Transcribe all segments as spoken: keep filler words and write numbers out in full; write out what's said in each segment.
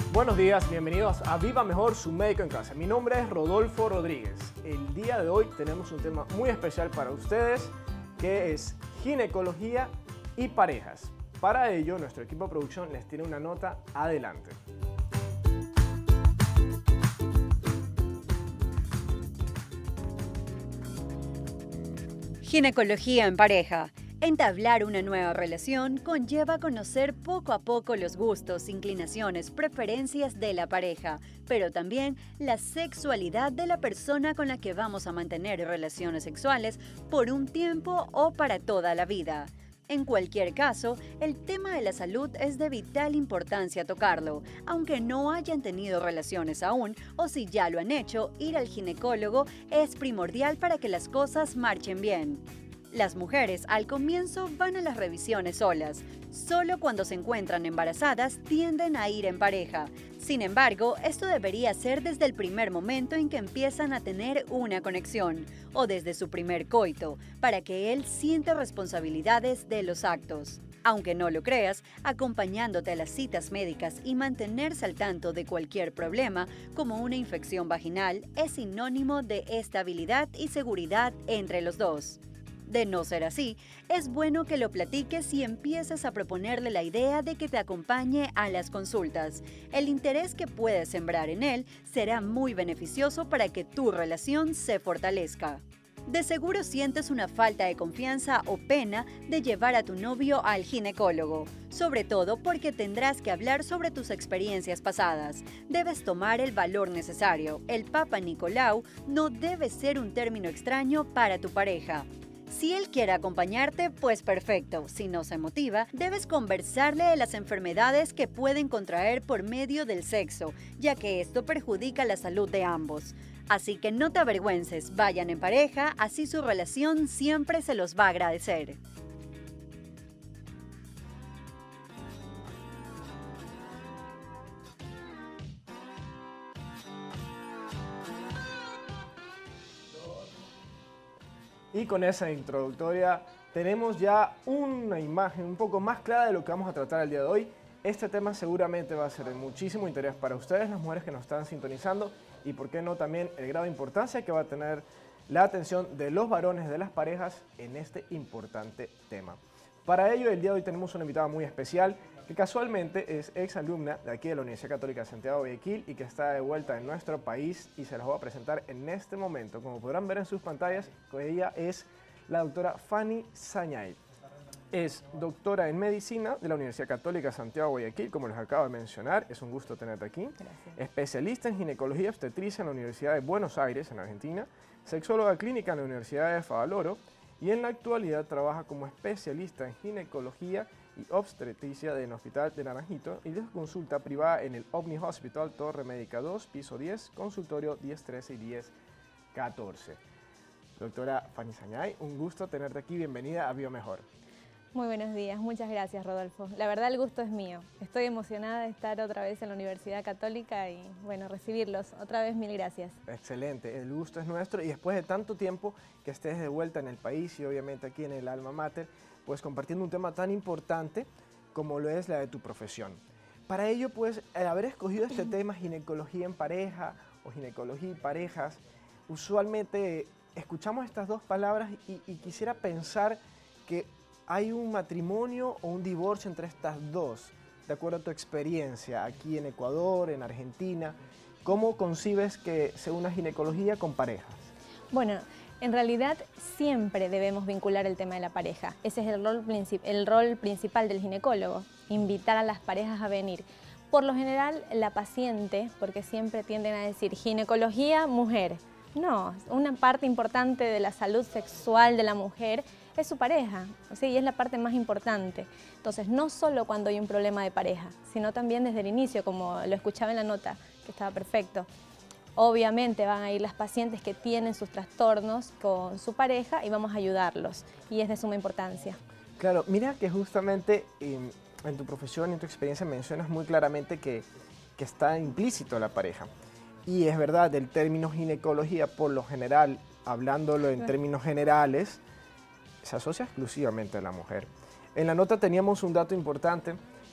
Buenos días, bienvenidos a Viva Mejor, su médico en casa. Mi nombre es Rodolfo Rodríguez. El día de hoy tenemos un tema muy especial para ustedes, que es ginecología y parejas. Para ello, nuestro equipo de producción les tiene una nota. Adelante. Ginecología en pareja. Entablar una nueva relación conlleva conocer poco a poco los gustos, inclinaciones, preferencias de la pareja, pero también la sexualidad de la persona con la que vamos a mantener relaciones sexuales por un tiempo o para toda la vida. En cualquier caso, el tema de la salud es de vital importancia tocarlo, aunque no hayan tenido relaciones aún o si ya lo han hecho, ir al ginecólogo es primordial para que las cosas marchen bien. Las mujeres al comienzo van a las revisiones solas. Solo cuando se encuentran embarazadas tienden a ir en pareja. Sin embargo, esto debería ser desde el primer momento en que empiezan a tener una conexión o desde su primer coito, para que él sienta responsabilidades de los actos. Aunque no lo creas, acompañándote a las citas médicas y mantenerse al tanto de cualquier problema, como una infección vaginal, es sinónimo de estabilidad y seguridad entre los dos. De no ser así, es bueno que lo platiques y empieces a proponerle la idea de que te acompañe a las consultas. El interés que puedes sembrar en él será muy beneficioso para que tu relación se fortalezca. De seguro sientes una falta de confianza o pena de llevar a tu novio al ginecólogo, sobre todo porque tendrás que hablar sobre tus experiencias pasadas. Debes tomar el valor necesario. El Papa Nicolau no debe ser un término extraño para tu pareja. Si él quiere acompañarte, pues perfecto. Si no se motiva, debes conversarle de las enfermedades que pueden contraer por medio del sexo, ya que esto perjudica la salud de ambos. Así que no te avergüences, vayan en pareja, así su relación siempre se los va a agradecer. Y con esa introductoria tenemos ya una imagen un poco más clara de lo que vamos a tratar el día de hoy. Este tema seguramente va a ser de muchísimo interés para ustedes, las mujeres que nos están sintonizando, y por qué no también el grado de importancia que va a tener la atención de los varones de las parejas en este importante tema. Para ello, el día de hoy tenemos una invitada muy especial que casualmente es ex alumna de aquí de la Universidad Católica de Santiago de Guayaquil y que está de vuelta en nuestro país, y se las voy a presentar en este momento. Como podrán ver en sus pantallas, ella es la doctora Fanny Sañay. Es doctora en medicina de la Universidad Católica de Santiago de Guayaquil, como les acabo de mencionar. Es un gusto tenerte aquí. Gracias. Especialista en ginecología y obstetricia en la Universidad de Buenos Aires, en Argentina. Sexóloga clínica en la Universidad de Favaloro. Y en la actualidad trabaja como especialista en ginecología y obstetricia en el Hospital de Naranjito y de consulta privada en el Omni Hospital Torre Médica dos, piso diez, consultorio diez trece y diez catorce. Doctora Fanny Sañay, un gusto tenerte aquí. Bienvenida a Viva Mejor. Muy buenos días, muchas gracias, Rodolfo. La verdad, el gusto es mío. Estoy emocionada de estar otra vez en la Universidad Católica y, bueno, recibirlos. Otra vez, mil gracias. Excelente, el gusto es nuestro, y después de tanto tiempo que estés de vuelta en el país y obviamente aquí en el Alma Mater, pues compartiendo un tema tan importante como lo es la de tu profesión. Para ello, pues, el haber escogido este tema, ginecología en pareja o ginecología y parejas, usualmente escuchamos estas dos palabras y, y quisiera pensar que hay un matrimonio o un divorcio entre estas dos, de acuerdo a tu experiencia aquí en Ecuador, en Argentina. ¿Cómo concibes que sea una ginecología con parejas? Bueno, en realidad siempre debemos vincular el tema de la pareja. Ese es el rol, princip- el rol principal del ginecólogo, invitar a las parejas a venir. Por lo general, la paciente, porque siempre tienden a decir ginecología, mujer. No, una parte importante de la salud sexual de la mujer es su pareja, ¿sí? Y es la parte más importante. Entonces, no solo cuando hay un problema de pareja, sino también desde el inicio, como lo escuchaba en la nota, que estaba perfecto. Obviamente van a ir las pacientes que tienen sus trastornos con su pareja y vamos a ayudarlos, y es de suma importancia. Claro, mira que justamente en, en tu profesión, en tu experiencia, mencionas muy claramente que, que está implícito la pareja. Y es verdad, el término ginecología, por lo general, hablándolo en términos generales, se asocia exclusivamente a la mujer. En la nota teníamos un dato importante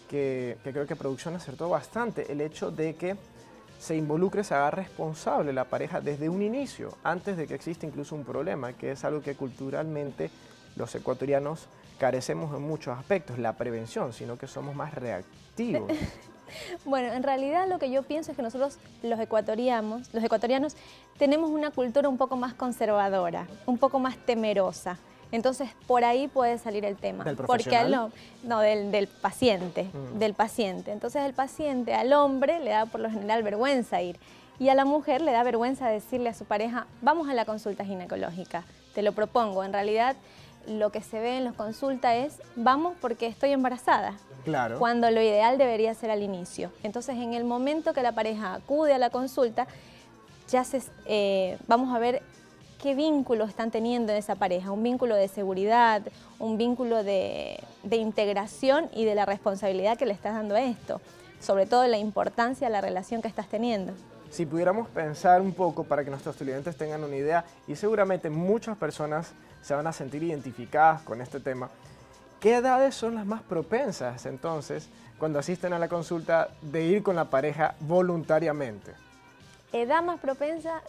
que, que creo que producción acertó bastante, el hecho de que se involucre, se haga responsable la pareja desde un inicio, antes de que exista incluso un problema, que es algo que culturalmente los ecuatorianos carecemos en muchos aspectos, la prevención, sino que somos más reactivos. Bueno, en realidad lo que yo pienso es que nosotros los ecuatorianos, los ecuatorianos tenemos una cultura un poco más conservadora, un poco más temerosa. Entonces, por ahí puede salir el tema. ¿Del Porque al, profesional? no, del, del paciente, Mm. del paciente. Entonces, el paciente al hombre le da por lo general vergüenza ir. Y a la mujer le da vergüenza decirle a su pareja, vamos a la consulta ginecológica, te lo propongo. En realidad, lo que se ve en las consultas es, vamos porque estoy embarazada. Claro. Cuando lo ideal debería ser al inicio. Entonces, en el momento que la pareja acude a la consulta, ya se, eh, vamos a ver qué vínculo están teniendo en esa pareja, un vínculo de seguridad, un vínculo de, de integración y de la responsabilidad que le estás dando a esto, sobre todo la importancia de la relación que estás teniendo. Si pudiéramos pensar un poco para que nuestros estudiantes tengan una idea, y seguramente muchas personas se van a sentir identificadas con este tema, ¿qué edades son las más propensas entonces cuando asisten a la consulta de ir con la pareja voluntariamente? Edad más propensa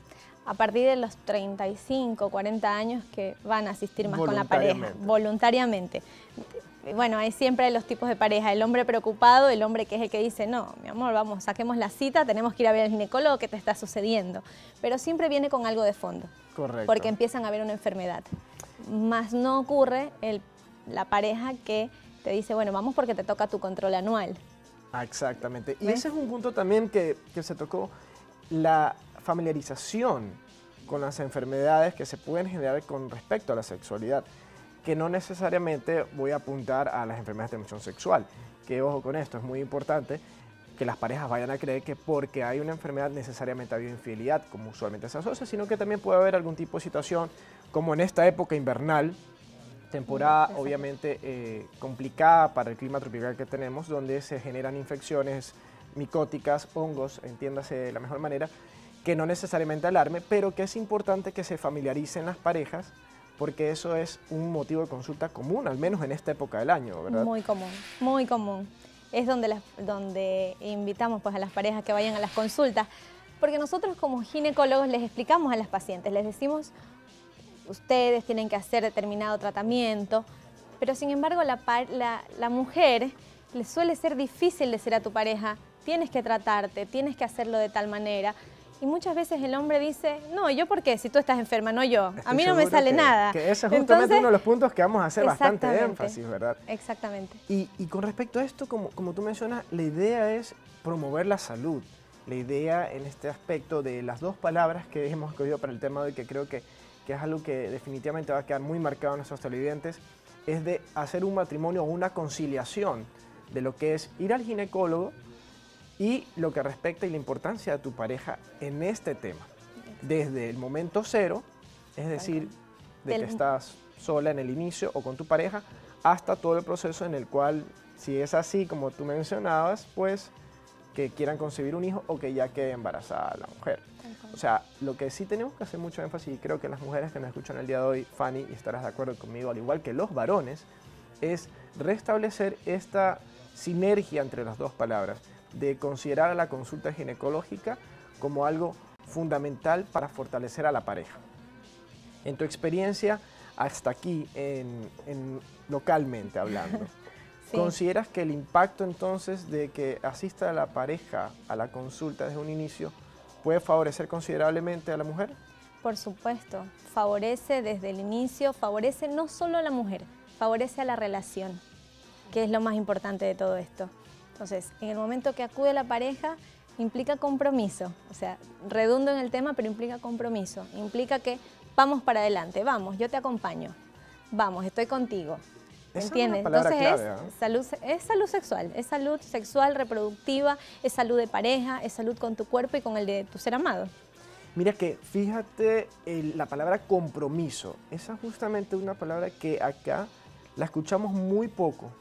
a partir de los treinta y cinco, cuarenta años que van a asistir más con la pareja, voluntariamente. Bueno, hay siempre los tipos de pareja, el hombre preocupado, el hombre que es el que dice, no, mi amor, vamos, saquemos la cita, tenemos que ir a ver al ginecólogo, ¿qué te está sucediendo? Pero siempre viene con algo de fondo. Correcto. Porque empiezan a ver una enfermedad. Más no ocurre el, la pareja que te dice, bueno, vamos porque te toca tu control anual. Ah, exactamente. Y ¿Ves? ese es un punto también que, que se tocó, la familiarización con las enfermedades que se pueden generar con respecto a la sexualidad, que no necesariamente voy a apuntar a las enfermedades de transmisión sexual, que ojo con esto, es muy importante que las parejas vayan a creer que porque hay una enfermedad necesariamente hay infidelidad, como usualmente se asocia, sino que también puede haber algún tipo de situación, como en esta época invernal, temporada obviamente eh, complicada para el clima tropical que tenemos, donde se generan infecciones micóticas, hongos, entiéndase de la mejor manera, que no necesariamente alarme, pero que es importante que se familiaricen las parejas, porque eso es un motivo de consulta común, al menos en esta época del año, ¿verdad? Muy común, muy común. Es donde, las, donde invitamos pues, a las parejas que vayan a las consultas, porque nosotros como ginecólogos les explicamos a las pacientes, les decimos, ustedes tienen que hacer determinado tratamiento, pero sin embargo la, la, la mujer le suele ser difícil decir a tu pareja, tienes que tratarte, tienes que hacerlo de tal manera. Y muchas veces el hombre dice, no, ¿yo por qué? Si tú estás enferma, no yo. Estoy a mí no me seguro sale que, nada. Que ese es justamente Entonces, uno de los puntos que vamos a hacer bastante exactamente, énfasis, ¿verdad? Exactamente. Y, y con respecto a esto, como, como tú mencionas, la idea es promover la salud. La idea en este aspecto de las dos palabras que hemos escogido para el tema de hoy, que creo que, que es algo que definitivamente va a quedar muy marcado en nuestros televidentes, es de hacer un matrimonio o una conciliación de lo que es ir al ginecólogo y lo que respecta y la importancia de tu pareja en este tema. Desde el momento cero, es decir, de que estás sola en el inicio o con tu pareja, hasta todo el proceso en el cual, si es así como tú mencionabas, pues que quieran concebir un hijo o que ya quede embarazada la mujer. O sea, lo que sí tenemos que hacer mucho énfasis, y creo que las mujeres que nos escuchan el día de hoy, Fanny, y estarás de acuerdo conmigo, al igual que los varones, es restablecer esta sinergia entre las dos palabras, de considerar a la consulta ginecológica como algo fundamental para fortalecer a la pareja. En tu experiencia, hasta aquí, en, en localmente hablando, sí. ¿Consideras que el impacto entonces de que asista a la pareja a la consulta desde un inicio puede favorecer considerablemente a la mujer? Por supuesto, favorece desde el inicio, favorece no solo a la mujer, favorece a la relación, que es lo más importante de todo esto. Entonces, en el momento que acude la pareja, implica compromiso, o sea, redundo en el tema, pero implica compromiso, implica que vamos para adelante, vamos, yo te acompaño, vamos, estoy contigo, ¿entiendes? Entonces clave, es, ¿eh? salud, es salud sexual, es salud sexual, reproductiva, es salud de pareja, es salud con tu cuerpo y con el de tu ser amado. Mira que, fíjate, el, la palabra compromiso, esa es justamente una palabra que acá la escuchamos muy poco.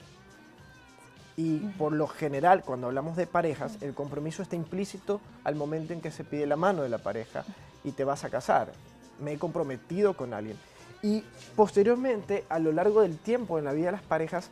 Y por lo general, cuando hablamos de parejas, el compromiso está implícito al momento en que se pide la mano de la pareja y te vas a casar. Me he comprometido con alguien. Y posteriormente, a lo largo del tiempo en la vida de las parejas,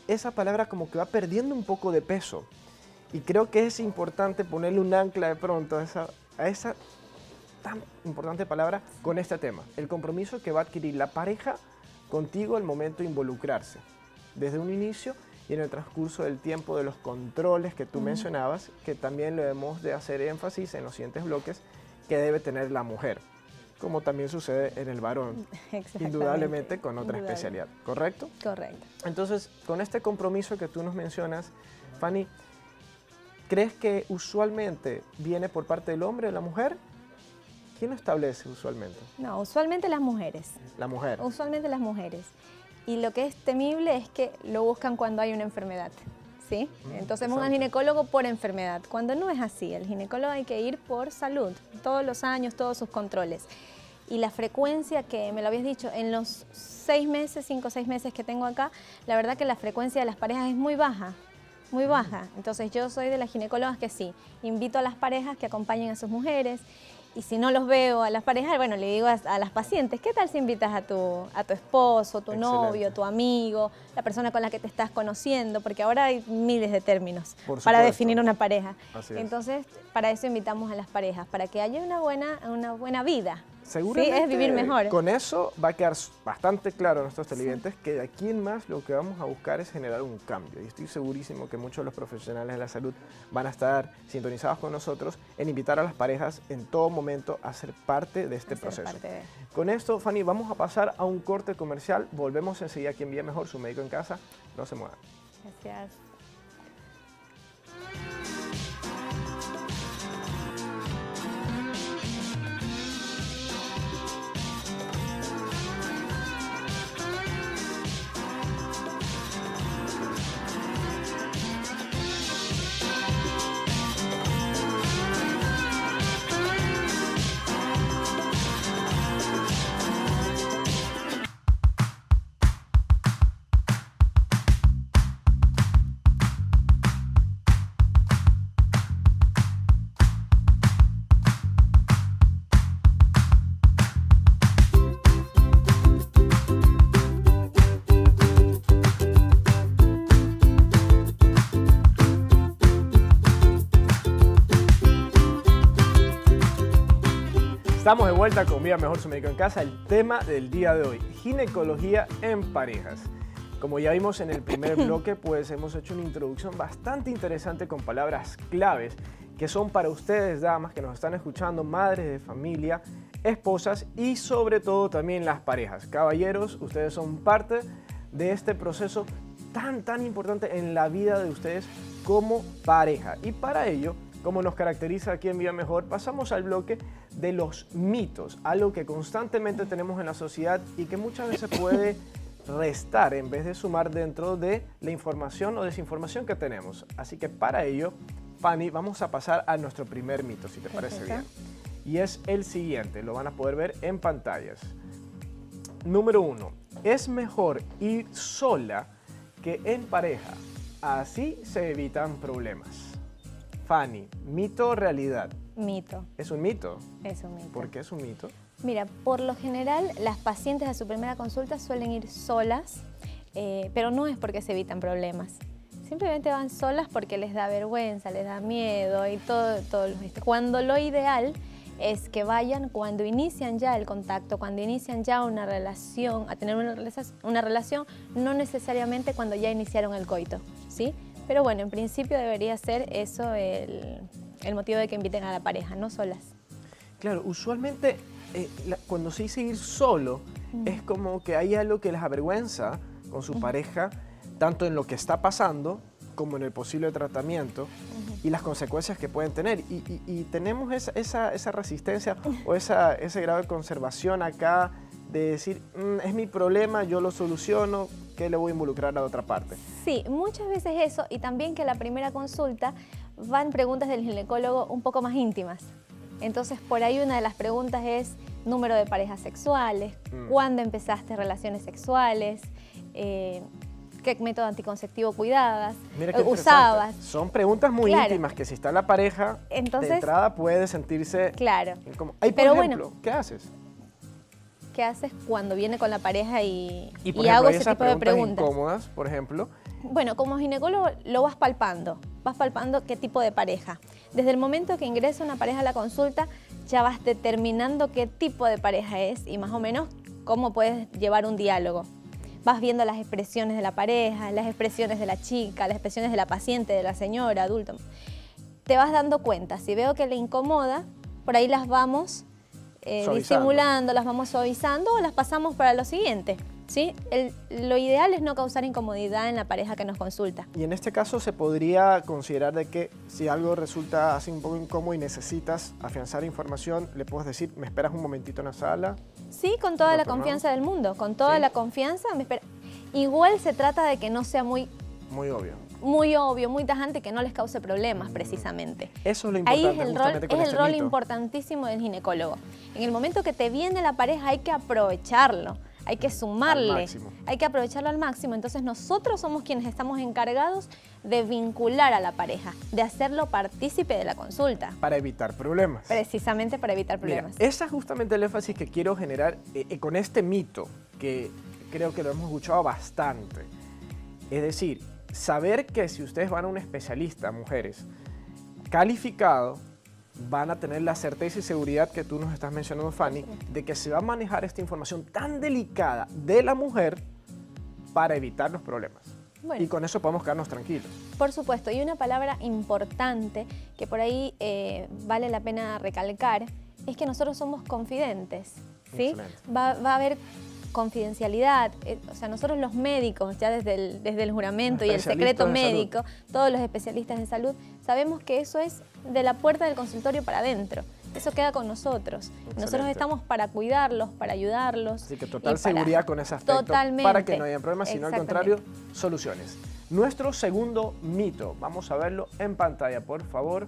esa palabra como que va perdiendo un poco de peso. Y creo que es importante ponerle un ancla de pronto a esa, a esa tan importante palabra con este tema. El compromiso que va a adquirir la pareja contigo al momento de involucrarse. Desde un inicio y en el transcurso del tiempo de los controles que tú uh-huh. mencionabas, que también debemos de hacer énfasis en los siguientes bloques que debe tener la mujer, como también sucede en el varón, indudablemente con otra Indudable. especialidad, ¿correcto? Correcto. Entonces, con este compromiso que tú nos mencionas, Fanny, ¿crees que usualmente viene por parte del hombre o de la mujer? ¿Quién lo establece usualmente? No, usualmente las mujeres. La mujer. Usualmente las mujeres. Y lo que es temible es que lo buscan cuando hay una enfermedad, ¿sí? Mm, Entonces van al ginecólogo por enfermedad, cuando no es así. El ginecólogo hay que ir por salud, todos los años, todos sus controles. Y la frecuencia que, me lo habías dicho, en los seis meses, cinco o seis meses que tengo acá, la verdad que la frecuencia de las parejas es muy baja, muy baja. Entonces yo soy de las ginecólogas que sí, invito a las parejas que acompañen a sus mujeres. Y si no los veo a las parejas, bueno, le digo a, a las pacientes, ¿qué tal si invitas a tu, a tu esposo, tu Excelente. novio, tu amigo, la persona con la que te estás conociendo? Porque ahora hay miles de términos para definir una pareja. Así Entonces, es. para eso invitamos a las parejas, para que haya una buena, una buena vida. Seguramente sí, es vivir mejor. Con eso va a quedar bastante claro a nuestros televidentes sí. que de aquí en más lo que vamos a buscar es generar un cambio. Y estoy segurísimo que muchos de los profesionales de la salud van a estar sintonizados con nosotros en invitar a las parejas en todo momento a ser parte de este a proceso. De... Con esto, Fanny, vamos a pasar a un corte comercial. Volvemos enseguida aquí en Vive Mejor, su médico en casa. No se muevan. Gracias. Estamos de vuelta con Vive Mejor, su médico en casa. El tema del día de hoy, ginecología en parejas. Como ya vimos en el primer bloque, pues hemos hecho una introducción bastante interesante con palabras claves que son para ustedes, damas, que nos están escuchando, madres de familia, esposas y sobre todo también las parejas. Caballeros, ustedes son parte de este proceso tan, tan importante en la vida de ustedes como pareja. Y para ello, como nos caracteriza aquí en Vive Mejor, pasamos al bloque de los mitos, algo que constantemente tenemos en la sociedad y que muchas veces puede restar en vez de sumar dentro de la información o desinformación que tenemos. Así que para ello, Fanny, vamos a pasar a nuestro primer mito, si te parece bien. Y es el siguiente, lo van a poder ver en pantallas. Número uno, es mejor ir sola que en pareja, así se evitan problemas. Fanny, ¿mito o realidad? Mito. ¿Es un mito? Es un mito. ¿Por qué es un mito? Mira, por lo general las pacientes a su primera consulta suelen ir solas, eh, pero no es porque se evitan problemas. Simplemente van solas porque les da vergüenza, les da miedo y todo, todo lo esto. Cuando lo ideal es que vayan cuando inician ya el contacto, cuando inician ya una relación, a tener una, una relación, no necesariamente cuando ya iniciaron el coito, ¿sí? Pero bueno, en principio debería ser eso el, el motivo de que inviten a la pareja, no solas. Claro, usualmente eh, la, cuando se dice ir solo, mm. es como que hay algo que les avergüenza con su mm. pareja, tanto en lo que está pasando como en el posible tratamiento mm. y las consecuencias que pueden tener. Y, y, y tenemos esa, esa, esa resistencia o esa, ese grado de conservación acá de decir, mmm, es mi problema, yo lo soluciono, ¿qué le voy a involucrar a la otra parte? Sí, muchas veces eso, y también que a la primera consulta van preguntas del ginecólogo un poco más íntimas. Entonces, por ahí una de las preguntas es número de parejas sexuales, mm. cuándo empezaste relaciones sexuales, eh, qué método anticonceptivo cuidabas, Mira qué usabas. Son preguntas muy claro. íntimas que si está la pareja, Entonces, de entrada puede sentirse claro. como... Ay, por Pero ejemplo, bueno, ¿qué haces? ¿qué haces cuando viene con la pareja y, Y, por y ejemplo, hago hay ese esas tipo de preguntas preguntas? incómodas, por ejemplo. Bueno, como ginecólogo lo vas palpando, vas palpando qué tipo de pareja. Desde el momento que ingresa una pareja a la consulta, ya vas determinando qué tipo de pareja es y más o menos cómo puedes llevar un diálogo. Vas viendo las expresiones de la pareja, las expresiones de la chica, las expresiones de la paciente, de la señora, adulto. Te vas dando cuenta, si veo que le incomoda, por ahí las vamos eh, disimulando, las vamos suavizando o las pasamos para lo siguiente. ¿Sí? El, lo ideal es no causar incomodidad en la pareja que nos consulta. Y en este caso se podría considerar de que si algo resulta así un poco incómodo y necesitas afianzar información, le puedes decir, me esperas un momentito en la sala. Sí, con toda la tomamos. confianza del mundo, con toda ¿Sí? la confianza. Me espera. Igual se trata de que no sea muy, Muy obvio. muy obvio, muy tajante, que no les cause problemas precisamente. Eso es lo Ahí importante. es el rol, justamente con es el este rol mito. importantísimo del ginecólogo. En el momento que te viene la pareja hay que aprovecharlo. Hay que sumarle, Al máximo. hay que aprovecharlo al máximo. Entonces nosotros somos quienes estamos encargados de vincular a la pareja, de hacerlo partícipe de la consulta. Para evitar problemas. Precisamente para evitar Mira, problemas. ese es justamente el énfasis que quiero generar eh, eh, con este mito, que creo que lo hemos escuchado bastante. Es decir, saber que si ustedes van a un especialista, mujeres, calificado, van a tener la certeza y seguridad que tú nos estás mencionando, Fanny, de que se va a manejar esta información tan delicada de la mujer para evitar los problemas. Bueno. Y con eso podemos quedarnos tranquilos. Por supuesto, y una palabra importante que por ahí eh, vale la pena recalcar es que nosotros somos confidentes, ¿sí? Excelente. Va, va a haber confidencialidad, eh, o sea, nosotros los médicos, ya desde el, desde el juramento y el secreto Especialistas en médico, todos los especialistas en salud, sabemos que eso es de la puerta del consultorio para adentro. Eso queda con nosotros. Excelente. Nosotros estamos para cuidarlos, para ayudarlos. Así que total y para- seguridad con ese aspecto, Totalmente. para que no haya problemas, sino al Exactamente. contrario, soluciones. Nuestro segundo mito, vamos a verlo en pantalla, por favor.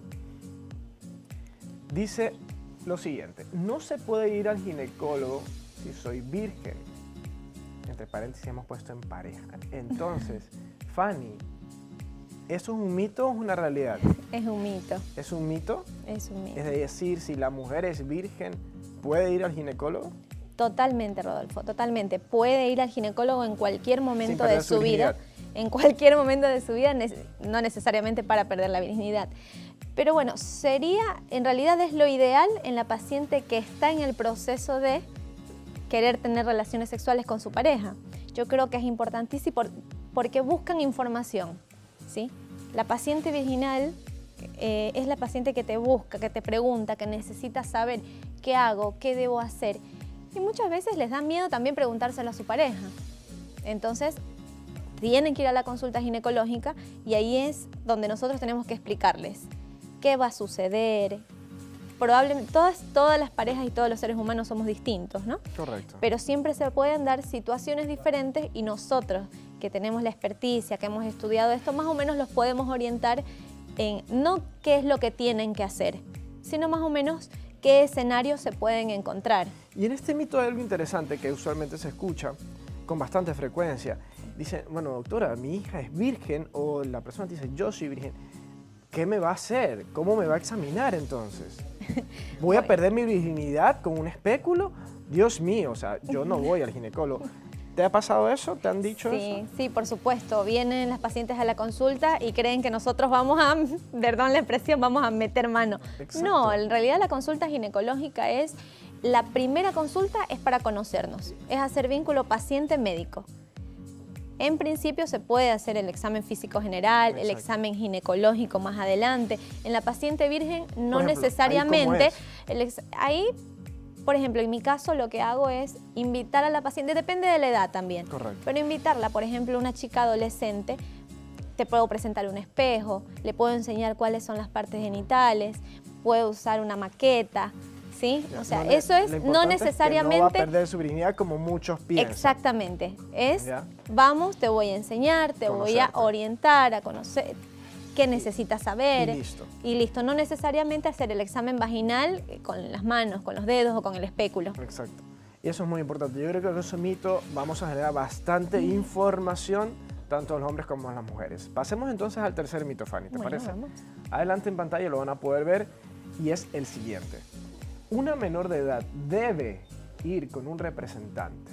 Dice lo siguiente: no se puede ir al ginecólogo si soy virgen. Entre paréntesis hemos puesto en pareja. Entonces, Fanny, ¿eso es un mito o es una realidad? Es un mito, ¿Es un mito? es un mito. Es decir, si la mujer es virgen, ¿puede ir al ginecólogo? Totalmente, Rodolfo, totalmente. Puede ir al ginecólogo en cualquier momento perder de su su vida. virginidad. En cualquier momento de su vida, no necesariamente para perder la virginidad. Pero bueno, sería, en realidad es lo ideal en la paciente que está en el proceso de querer tener relaciones sexuales con su pareja. Yo creo que es importantísimo por, porque buscan información, ¿sí? La paciente virginal eh, es la paciente que te busca, que te pregunta, que necesita saber qué hago, qué debo hacer. Y muchas veces les da miedo también preguntárselo a su pareja. Entonces, tienen que ir a la consulta ginecológica y ahí es donde nosotros tenemos que explicarles qué va a suceder. Probablemente todas, todas las parejas y todos los seres humanos somos distintos, ¿no? Correcto. Pero siempre se pueden dar situaciones diferentes y nosotros, que tenemos la experticia, que hemos estudiado esto, más o menos los podemos orientar en no qué es lo que tienen que hacer, sino más o menos qué escenarios se pueden encontrar. Y en este mito hay algo interesante que usualmente se escucha con bastante frecuencia. Dicen, bueno, doctora, mi hija es virgen, o la persona dice, yo soy virgen. ¿Qué me va a hacer? ¿Cómo me va a examinar entonces? ¿Voy a perder mi virginidad con un espéculo? Dios mío, o sea, yo no voy al ginecólogo. ¿Te ha pasado eso? ¿Te han dicho Sí, eso? sí, por supuesto. Vienen las pacientes a la consulta y creen que nosotros vamos a, perdón la expresión, vamos a meter mano. Exacto. No, en realidad la consulta ginecológica es, la primera consulta es para conocernos, es hacer vínculo paciente-médico. En principio se puede hacer el examen físico general, el Exacto. examen ginecológico más adelante. En la paciente virgen no Por ejemplo, necesariamente. ¿ahí cómo el ex- ahí, por ejemplo, en mi caso lo que hago es invitar a la paciente, depende de la edad también, Correcto. pero invitarla, por ejemplo, una chica adolescente, te puedo presentar un espejo, le puedo enseñar cuáles son las partes genitales, puedo usar una maqueta, ¿sí? O sea, No ne- eso es lo no importante es que necesariamente... no va a perder su virginidad como muchos piensan. Exactamente. Es, Ya. vamos, te voy a enseñar, te voy a Conocerte. orientar, a conocer qué necesitas saber. Y listo. Y listo. No necesariamente hacer el examen vaginal eh, con las manos, con los dedos o con el espéculo. Exacto. Y eso es muy importante. Yo creo que con ese mito vamos a generar bastante información, tanto los hombres como las mujeres. Pasemos entonces al tercer mito, Fanny, ¿te Bueno, parece? vamos. Adelante en pantalla lo van a poder ver y es el siguiente. Una menor de edad debe ir con un representante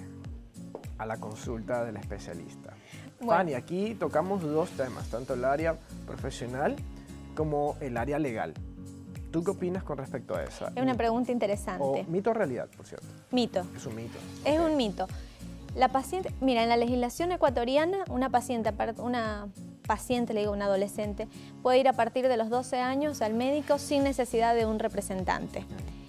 a la consulta del especialista? Bueno. Fanny, aquí tocamos dos temas, tanto el área profesional como el área legal. ¿Tú qué opinas con respecto a esa? Es una pregunta interesante. O mito o realidad, por cierto. Mito. Es un mito. Es Ok. un mito. La paciente, mira, en la legislación ecuatoriana, una paciente, una paciente, le digo, una adolescente, puede ir a partir de los doce años al médico sin necesidad de un representante.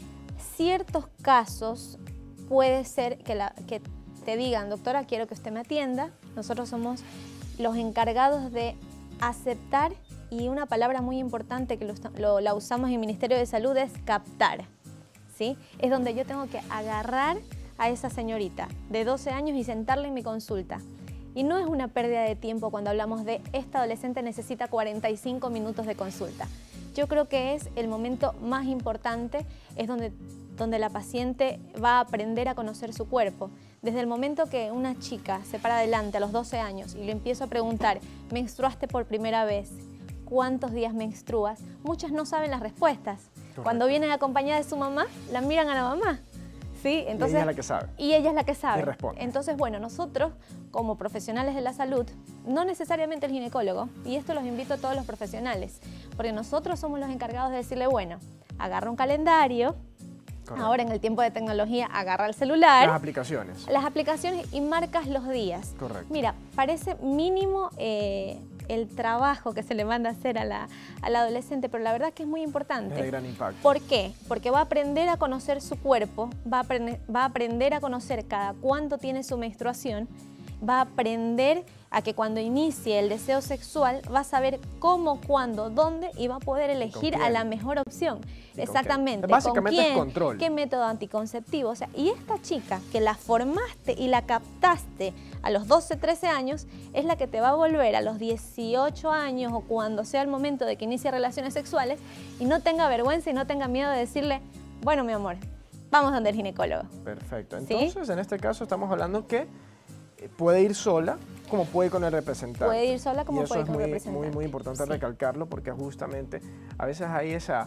Ciertos casos puede ser que, la, que te digan, doctora, quiero que usted me atienda. Nosotros somos los encargados de aceptar, y una palabra muy importante que lo, lo, la usamos en el Ministerio de Salud es captar, ¿sí? Es donde yo tengo que agarrar a esa señorita de doce años y sentarla en mi consulta. Y no es una pérdida de tiempo cuando hablamos de esta adolescente necesita cuarenta y cinco minutos de consulta. Yo creo que es el momento más importante, es donde, donde la paciente va a aprender a conocer su cuerpo. Desde el momento que una chica se para adelante a los doce años y le empiezo a preguntar, ¿menstruaste por primera vez? ¿Cuántos días menstruas? Muchas no saben las respuestas. Correcto. Cuando vienen acompañada de su mamá, la miran a la mamá. ¿Sí? Entonces, y ella es la que sabe. Y ella es la que sabe. Y responde. Entonces, bueno, nosotros como profesionales de la salud, no necesariamente el ginecólogo, y esto los invito a todos los profesionales, porque nosotros somos los encargados de decirle, bueno, agarra un calendario, correcto, ahora en el tiempo de tecnología, agarra el celular. Las aplicaciones. Las aplicaciones y marcas los días. Correcto. Mira, parece mínimo eh, el trabajo que se le manda a hacer a la, a la adolescente, pero la verdad es que es muy importante. Es de gran impacto. ¿Por qué? Porque va a aprender a conocer su cuerpo, va a, aprender, va a aprender a conocer cada cuánto tiene su menstruación, va a aprender a que cuando inicie el deseo sexual va a saber cómo, cuándo, dónde y va a poder elegir a la mejor opción. Exactamente. Básicamente ¿con quién? es control. ¿Qué método anticonceptivo? O sea, y esta chica que la formaste y la captaste a los doce, trece años es la que te va a volver a los dieciocho años o cuando sea el momento de que inicie relaciones sexuales y no tenga vergüenza y no tenga miedo de decirle, bueno, mi amor, vamos donde el ginecólogo. Perfecto. ¿Sí? Entonces, en este caso estamos hablando que puede ir sola, como puede ir con el representante. Puede ir sola como y eso puede es ir con muy, el representante. muy, muy importante Sí. recalcarlo porque justamente a veces hay esa,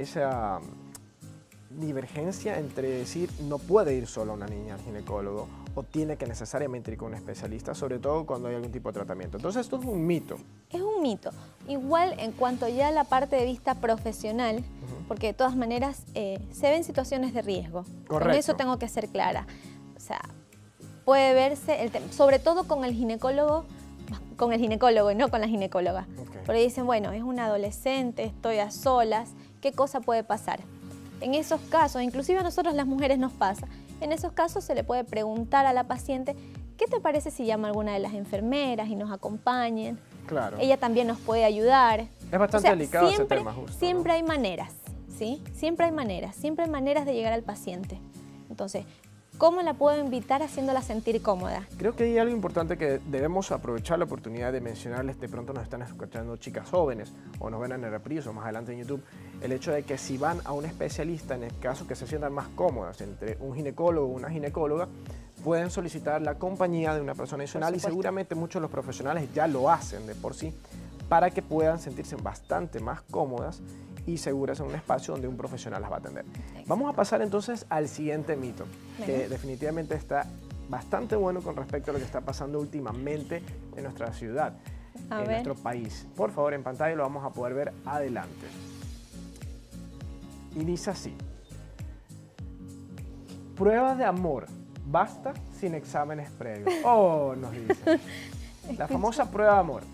esa divergencia entre decir no puede ir sola una niña al ginecólogo o tiene que necesariamente ir con un especialista, sobre todo cuando hay algún tipo de tratamiento. Entonces esto es un mito. Es un mito. Igual en cuanto ya a la parte de vista profesional, uh-huh, porque de todas maneras eh, se ven situaciones de riesgo. Correcto. Con eso tengo que ser clara. O sea, puede verse, el sobre todo con el ginecólogo, con el ginecólogo y no con la ginecóloga. Okay. Porque dicen, bueno, es una adolescente, estoy a solas, ¿qué cosa puede pasar? En esos casos, inclusive a nosotros las mujeres nos pasa, en esos casos se le puede preguntar a la paciente, ¿qué te parece si llama a alguna de las enfermeras y nos acompañen? Claro. Ella también nos puede ayudar. Es bastante o sea, delicado siempre, ese tema justo, Siempre ¿no? hay maneras, ¿sí? Siempre hay maneras, siempre hay maneras de llegar al paciente. Entonces, ¿cómo la puedo invitar haciéndola sentir cómoda? Creo que hay algo importante que debemos aprovechar la oportunidad de mencionarles. De pronto nos están escuchando chicas jóvenes o nos ven en el reprise o más adelante en YouTube. El hecho de que si van a un especialista, en el caso que se sientan más cómodas entre un ginecólogo o una ginecóloga, pueden solicitar la compañía de una persona adicional y seguramente muchos de los profesionales ya lo hacen de por sí para que puedan sentirse bastante más cómodas y seguras en un espacio donde un profesional las va a atender. Exacto. Vamos a pasar entonces al siguiente mito, que bueno, definitivamente está bastante bueno con respecto a lo que está pasando últimamente en nuestra ciudad, a en ver. nuestro país. Por favor, en pantalla lo vamos a poder ver adelante. Y dice así: pruebas de amor, basta sin exámenes previos. Oh, nos dice. La famosa prueba de amor.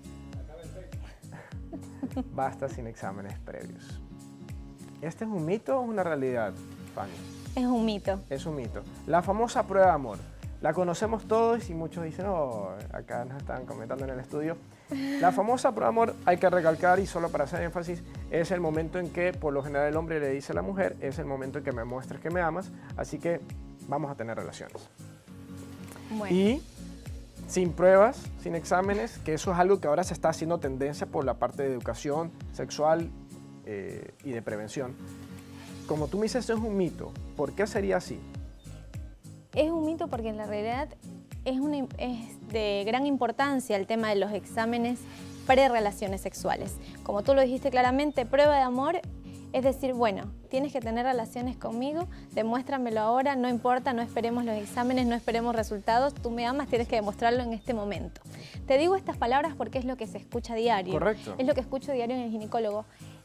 Basta sin exámenes previos. ¿Este es un mito o una realidad, Fanny? Es un mito. Es un mito. La famosa prueba de amor. La conocemos todos y muchos dicen, oh, acá nos están comentando en el estudio. La famosa prueba de amor, hay que recalcar y solo para hacer énfasis, es el momento en que por lo general el hombre le dice a la mujer, es el momento en que me muestres que me amas, así que vamos a tener relaciones. Bueno. Y sin pruebas, sin exámenes, que eso es algo que ahora se está haciendo tendencia por la parte de educación sexual eh, y de prevención. Como tú me dices, eso es un mito. ¿Por qué sería así? Es un mito porque en la realidad es, una, es de gran importancia el tema de los exámenes pre-relaciones sexuales. Como tú lo dijiste claramente, prueba de amor Es decir, bueno, tienes que tener relaciones conmigo, demuéstramelo ahora, no importa, no esperemos los exámenes, no esperemos resultados, tú me amas, tienes que demostrarlo en este momento. Te digo estas palabras porque es lo que se escucha a diario. Correcto. Es lo que escucho diario en el ginecólogo.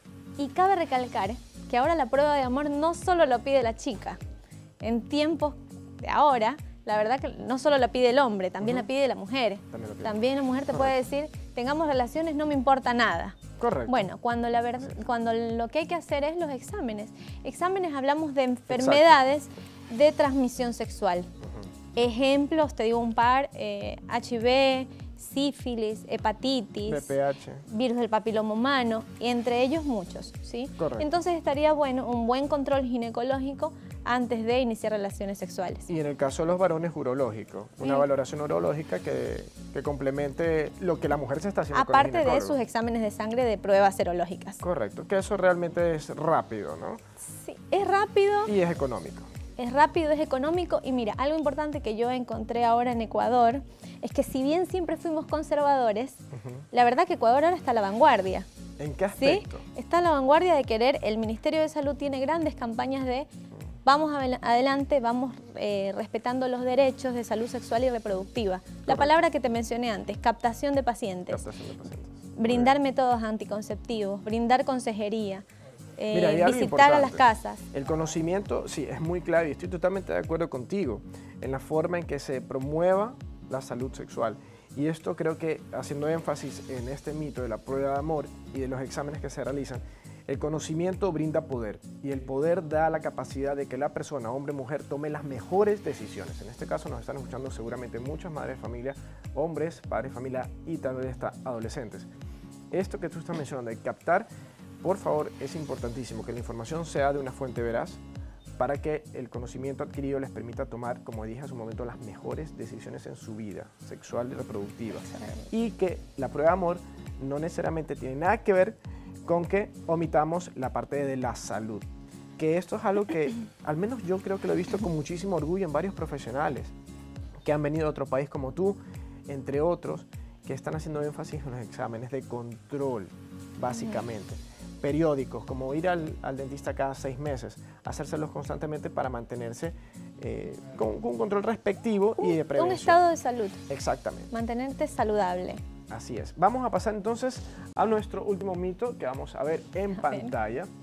Y cabe recalcar que ahora la prueba de amor no solo lo pide la chica. En tiempos de ahora, la verdad que no solo la pide el hombre, también uh-huh. la pide la mujer. También, la, también la mujer te Correcto. Puede decir, tengamos relaciones, no me importa nada. Correcto. Bueno, cuando, la verdad, sí. cuando lo que hay que hacer es los exámenes. Exámenes hablamos de enfermedades Exacto. De transmisión sexual. Uh-huh. Ejemplos, te digo un par, eh, H I V, sífilis, hepatitis, V P H, virus del papiloma humano, y entre ellos muchos, ¿sí? Correcto. Entonces estaría bueno un buen control ginecológico antes de iniciar relaciones sexuales. Y en el caso de los varones, urológico, una sí. valoración urológica que, que complemente lo que la mujer se está haciendo aparte con el ginecólogo. De sus exámenes de sangre de pruebas serológicas. Correcto, que eso realmente es rápido, ¿no? Sí, es rápido. Y es económico. Es rápido, es económico y mira, algo importante que yo encontré ahora en Ecuador es que si bien siempre fuimos conservadores, uh-huh. la verdad que Ecuador ahora está a la vanguardia. ¿En qué aspecto? ¿Sí? Está a la vanguardia de querer, el Ministerio de Salud tiene grandes campañas de vamos adelante, vamos eh, respetando los derechos de salud sexual y reproductiva. Correcto. La palabra que te mencioné antes, captación de pacientes. Captación de pacientes. Brindar métodos anticonceptivos, brindar consejería. Eh, Mira, visitar a las casas. El conocimiento, sí, es muy clave y estoy totalmente de acuerdo contigo en la forma en que se promueva la salud sexual. Y esto creo que, haciendo énfasis en este mito de la prueba de amor y de los exámenes que se realizan, el conocimiento brinda poder y el poder da la capacidad de que la persona, hombre o mujer, tome las mejores decisiones. En este caso nos están escuchando seguramente muchas madres de familia, hombres, padres de familia y tal vez hasta adolescentes. Esto que tú estás mencionando de captar, por favor, es importantísimo que la información sea de una fuente veraz para que el conocimiento adquirido les permita tomar, como dije hace un momento, las mejores decisiones en su vida sexual y reproductiva. Y que la prueba de amor no necesariamente tiene nada que ver con que omitamos la parte de la salud. Que esto es algo que, al menos yo creo que lo he visto con muchísimo orgullo en varios profesionales que han venido de otro país como tú, entre otros, que están haciendo énfasis en los exámenes de control, básicamente. Periódicos, como ir al, al dentista cada seis meses, hacérselos constantemente para mantenerse eh, con, con un control respectivo un, y de prevención. Un estado de salud. Exactamente. Mantenerte saludable. Así es. Vamos a pasar entonces a nuestro último mito que vamos a ver en a pantalla, ver.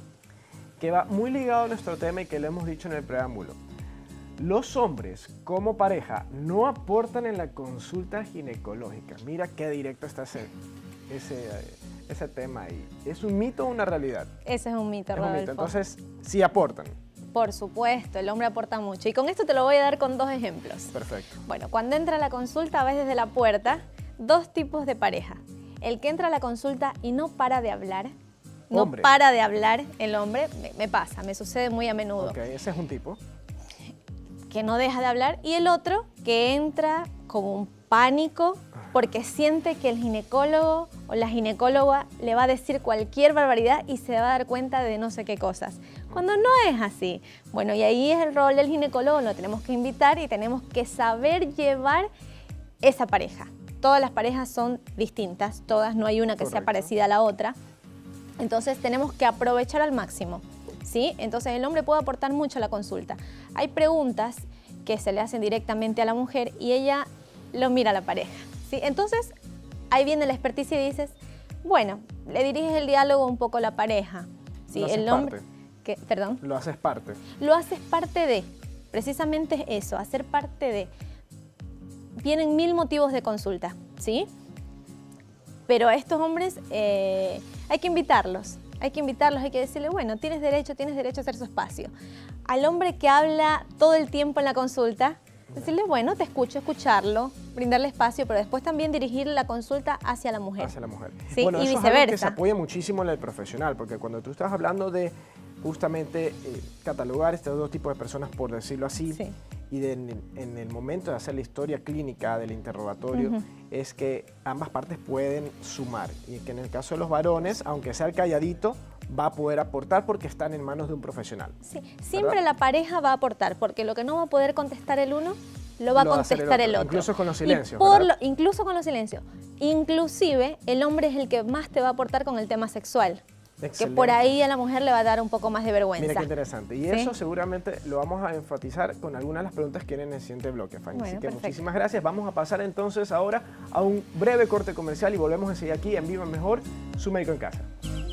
que va muy ligado a nuestro tema y que lo hemos dicho en el preámbulo. Los hombres como pareja no aportan en la consulta ginecológica. Mira qué directo está ese... ese ese tema ahí. ¿Es un mito o una realidad? Ese es un mito, es Rodolfo. Un mito. Entonces, sí aportan. Por supuesto, el hombre aporta mucho. Y con esto te lo voy a dar con dos ejemplos. Perfecto. Bueno, cuando entra a la consulta, ves desde la puerta dos tipos de pareja. El que entra a la consulta y no para de hablar. No hombre. para de hablar el hombre. Me, me pasa, me sucede muy a menudo. Ok, ese es un tipo. Que no deja de hablar. Y el otro que entra con un pánico porque siente que el ginecólogo o la ginecóloga le va a decir cualquier barbaridad y se va a dar cuenta de no sé qué cosas. Cuando no es así. Bueno, y ahí es el rol del ginecólogo, lo tenemos que invitar y tenemos que saber llevar esa pareja. Todas las parejas son distintas, todas, no hay una que Correcto. sea parecida a la otra. Entonces tenemos que aprovechar al máximo, ¿sí? Entonces el hombre puede aportar mucho a la consulta. Hay preguntas que se le hacen directamente a la mujer y ella lo mira a la pareja. ¿Sí? Entonces, ahí viene la experticia y dices, bueno, le diriges el diálogo un poco a la pareja. ¿Sí? Lo haces el hombre, parte. Que, ¿Perdón? Lo haces parte. Lo haces parte de, precisamente eso, hacer parte de. Vienen mil motivos de consulta, ¿sí? Pero a estos hombres eh, hay que invitarlos, hay que invitarlos, hay que decirle, bueno, tienes derecho, tienes derecho a hacer su espacio. Al hombre que habla todo el tiempo en la consulta, decirle, bueno, te escucho, escucharlo, brindarle espacio, pero después también dirigir la consulta hacia la mujer. Hacia la mujer. ¿Sí? Bueno, y eso viceversa. Es algo que se apoya muchísimo en el profesional, porque cuando tú estás hablando de justamente eh, catalogar estos dos tipos de personas, por decirlo así, sí. y de, en, en el momento de hacer la historia clínica del interrogatorio, uh-huh. es que ambas partes pueden sumar. Y que en el caso de los varones, aunque sea el calladito, va a poder aportar porque están en manos de un profesional. Sí, siempre ¿verdad? La pareja va a aportar, porque lo que no va a poder contestar el uno, lo va a contestar el otro. el otro. Incluso con los silencios, por lo, Incluso con los silencios. Inclusive, el hombre es el que más te va a aportar con el tema sexual. Excelente. Que por ahí a la mujer le va a dar un poco más de vergüenza. Mira qué interesante. Y ¿Sí? eso seguramente lo vamos a enfatizar con algunas de las preguntas que vienen en el siguiente bloque, Fanny. Bueno, Así que perfecto. muchísimas gracias. Vamos a pasar entonces ahora a un breve corte comercial y volvemos enseguida aquí en Viva Mejor, su médico en casa.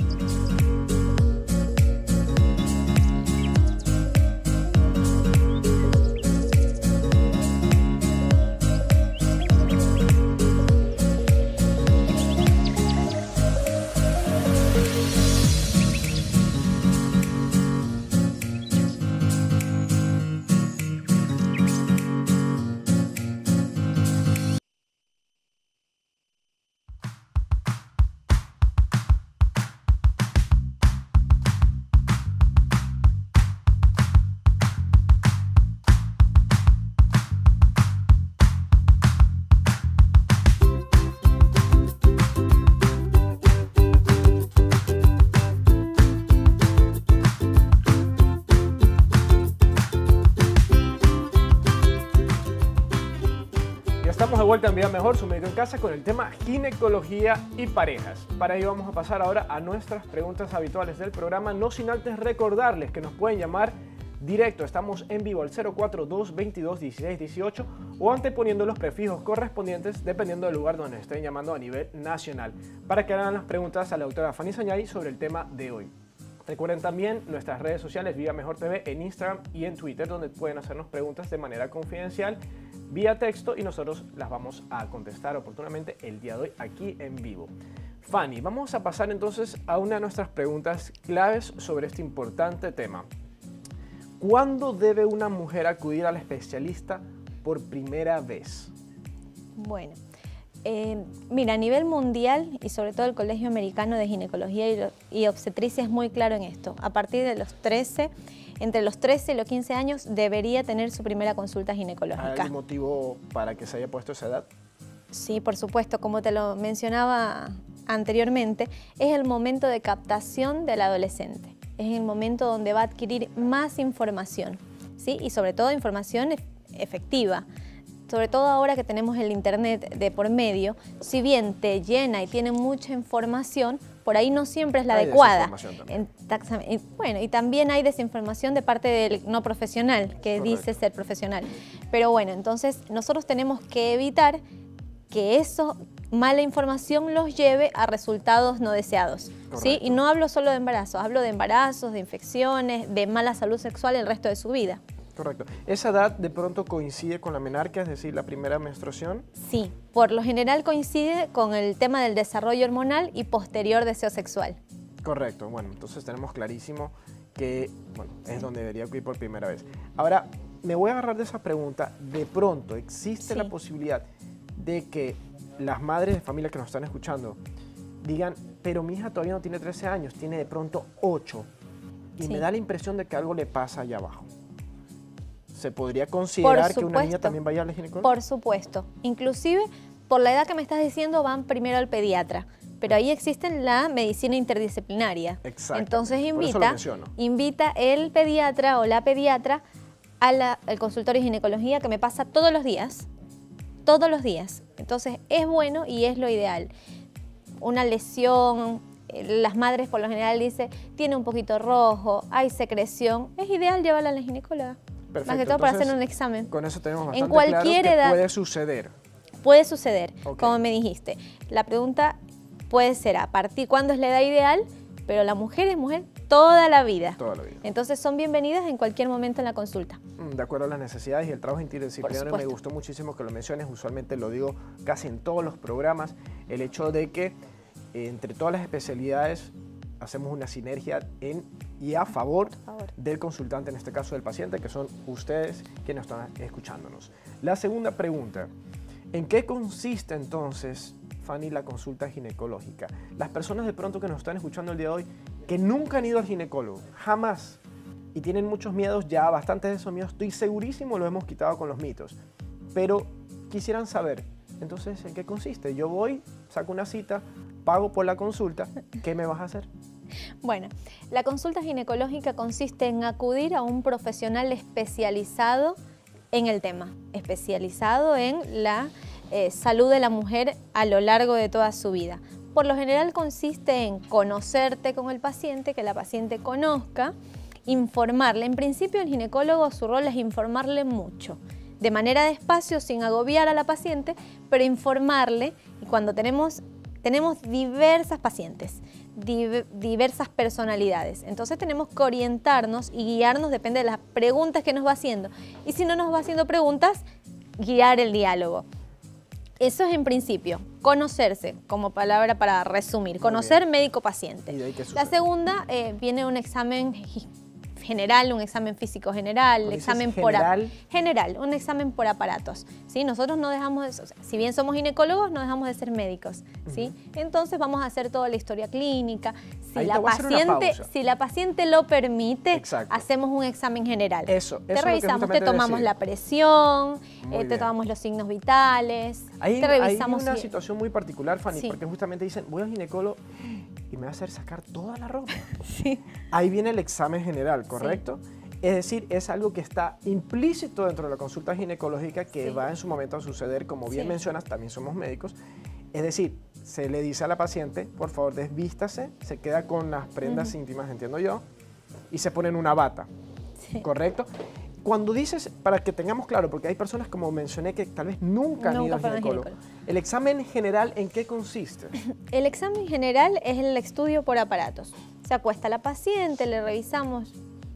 Estamos de vuelta en Vida Mejor, su médico en casa, con el tema ginecología y parejas. Para ello vamos a pasar ahora a nuestras preguntas habituales del programa, no sin antes recordarles que nos pueden llamar directo. Estamos en vivo al cero cuatro dos, veintidós, dieciséis, dieciocho o anteponiendo los prefijos correspondientes dependiendo del lugar donde estén llamando a nivel nacional, para que hagan las preguntas a la doctora Fanny Sañay sobre el tema de hoy. Recuerden también nuestras redes sociales Viva Mejor T V en Instagram y en Twitter, donde pueden hacernos preguntas de manera confidencial vía texto y nosotros las vamos a contestar oportunamente el día de hoy aquí en vivo. Fanny, vamos a pasar entonces a una de nuestras preguntas claves sobre este importante tema. ¿Cuándo debe una mujer acudir al especialista por primera vez? Bueno, eh, mira, a nivel mundial y sobre todo el Colegio Americano de Ginecología y, y Obstetricia es muy claro en esto. A partir de los trece, entre los trece y los quince años debería tener su primera consulta ginecológica. ¿Hay algún motivo para que se haya puesto esa edad? Sí, por supuesto, como te lo mencionaba anteriormente, es el momento de captación del adolescente. Es el momento donde va a adquirir más información, ¿sí? Y sobre todo información efectiva. Sobre todo ahora que tenemos el internet de por medio, si bien te llena y tiene mucha información, por ahí no siempre es la hay adecuada. Desinformación también. En, bueno, y también hay desinformación de parte del no profesional, que Correcto. dice ser profesional. Pero bueno, entonces nosotros tenemos que evitar que eso mala información los lleve a resultados no deseados, ¿sí? Y no hablo solo de embarazos, hablo de embarazos, de infecciones, de mala salud sexual el resto de su vida. Correcto. ¿Esa edad de pronto coincide con la menarquia, es decir, la primera menstruación? Sí, por lo general coincide con el tema del desarrollo hormonal y posterior deseo sexual. Correcto. Bueno, entonces tenemos clarísimo que bueno, es donde debería acudir por primera vez. Ahora, me voy a agarrar de esa pregunta. De pronto, ¿existe Sí. la posibilidad de que las madres de familia que nos están escuchando digan, pero mi hija todavía no tiene trece años, tiene de pronto ocho, y Sí. me da la impresión de que algo le pasa allá abajo? ¿Se podría considerar que una niña también vaya al ginecólogo? Por supuesto. Inclusive, por la edad que me estás diciendo, van primero al pediatra. Pero ahí existe la medicina interdisciplinaria. Exacto. Entonces Por eso lo invita, menciono. invita el pediatra o la pediatra a la- al consultorio de ginecología que me pasa todos los días. Todos los días. Entonces es bueno y es lo ideal. Una lesión, eh, las madres por lo general dicen, tiene un poquito rojo, hay secreción. Es ideal llevarla a la ginecóloga. Perfecto. Más que todo para Entonces, hacer un examen. Con eso tenemos bastante En cualquier claro que edad puede suceder. puede suceder, Ok. como me dijiste. La pregunta puede ser a partir cuándo es la edad ideal, pero la mujer es mujer toda la vida. Toda la vida. Entonces son bienvenidas en cualquier momento en la consulta. De acuerdo a las necesidades y el trabajo interdisciplinario, me supuesto. gustó muchísimo que lo menciones, usualmente lo digo casi en todos los programas, el hecho de que eh, entre todas las especialidades hacemos una sinergia en y a favor, favor. del consultante, en este caso del paciente, que son ustedes quienes están escuchándonos. La segunda pregunta, ¿en qué consiste entonces, Fanny, la consulta ginecológica? Las personas de pronto que nos están escuchando el día de hoy, que nunca han ido al ginecólogo, jamás, y tienen muchos miedos, ya bastantes de esos miedos, estoy segurísimo lo hemos quitado con los mitos, pero quisieran saber, entonces, ¿en qué consiste? Yo voy, saco una cita, pago por la consulta, ¿qué me vas a hacer? Bueno, la consulta ginecológica consiste en acudir a un profesional especializado en el tema, especializado en la eh, salud de la mujer a lo largo de toda su vida. Por lo general consiste en conocerte con el paciente, que la paciente conozca, informarle. En principio el ginecólogo su rol es informarle mucho, de manera despacio, sin agobiar a la paciente, pero informarle. Y cuando tenemos, tenemos diversas pacientes, div, diversas personalidades, entonces tenemos que orientarnos y guiarnos, depende de las preguntas que nos va haciendo. Y si no nos va haciendo preguntas, guiar el diálogo. Eso es en principio, conocerse, como palabra para resumir, conocer médico-paciente. La segunda, eh, viene un examen general, un examen físico general, examen general? por general, un examen por aparatos, ¿sí? Nosotros no dejamos, de, o sea, si bien somos ginecólogos, no dejamos de ser médicos, ¿sí? Uh-huh. Entonces vamos a hacer toda la historia clínica. Si Ahí la paciente, si la paciente lo permite, exacto, hacemos un examen general. Eso, eso te revisamos, te tomamos la presión, eh, te tomamos los signos vitales, ahí, te revisamos. Hay una si... situación muy particular, Fanny, sí, porque justamente dicen, voy al ginecólogo y me va a hacer sacar toda la ropa. Sí. Ahí viene el examen general, ¿correcto? Sí. Es decir, es algo que está implícito dentro de la consulta ginecológica que sí, va en su momento a suceder, como bien sí, mencionas, también somos médicos. Es decir, se le dice a la paciente, por favor, desvístase, se queda con las prendas uh-huh, íntimas, entiendo yo, y se pone en una bata, sí, ¿correcto? Cuando dices, para que tengamos claro, porque hay personas, como mencioné, que tal vez nunca han ido al ginecólogo. ¿El examen general en qué consiste? El examen general es el estudio por aparatos. Se acuesta la paciente, le revisamos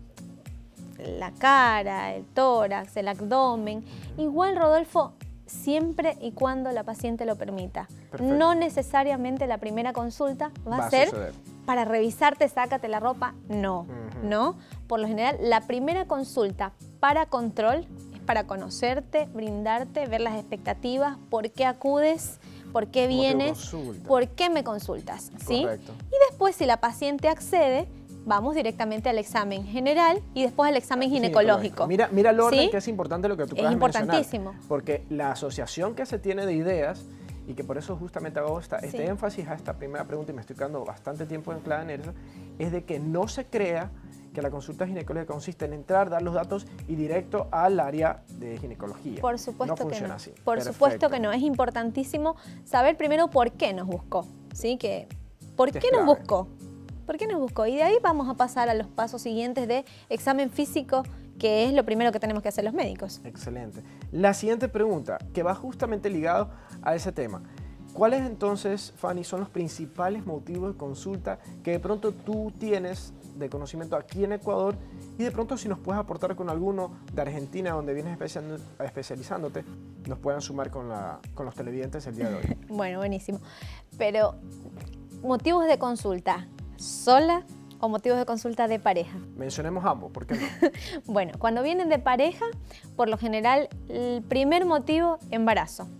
la cara, el tórax, el abdomen. Igual, Rodolfo, siempre y cuando la paciente lo permita. Perfecto. No necesariamente la primera consulta va, va a ser suceder. Para revisarte, sácate la ropa. No, uh-huh, no. Por lo general, la primera consulta para control es para conocerte, brindarte, ver las expectativas, por qué acudes, por qué vienes, por qué me consultas, ¿sí? Correcto. Y después, si la paciente accede, vamos directamente al examen general y después al examen ginecológico. Mira, mira el orden, ¿sí?, que es importante lo que tú acabas de mencionar. Es importantísimo. Porque la asociación que se tiene de ideas, y que por eso justamente hago esta, este sí, énfasis a esta primera pregunta, y me estoy quedando bastante tiempo anclada en eso, es de que no se crea que la consulta ginecológica consiste en entrar, dar los datos y directo al área de ginecología. Por supuesto no funciona que no. así. Por Perfecto. supuesto que no. Es importantísimo saber primero por qué nos buscó, ¿sí? Que, ¿Por Te qué nos buscó? ¿Por qué nos buscó? Y de ahí vamos a pasar a los pasos siguientes de examen físico, que es lo primero que tenemos que hacer los médicos. Excelente. La siguiente pregunta, que va justamente ligado a ese tema. ¿Cuáles entonces, Fanny, son los principales motivos de consulta que de pronto tú tienes de conocimiento aquí en Ecuador y de pronto si nos puedes aportar con alguno de Argentina donde vienes especializándote, nos puedan sumar con, la, con los televidentes el día de hoy? Bueno, buenísimo. Pero, ¿motivos de consulta sola o motivos de consulta de pareja? Mencionemos ambos, ¿por qué no? Bueno, cuando vienen de pareja, por lo general, el primer motivo, embarazo.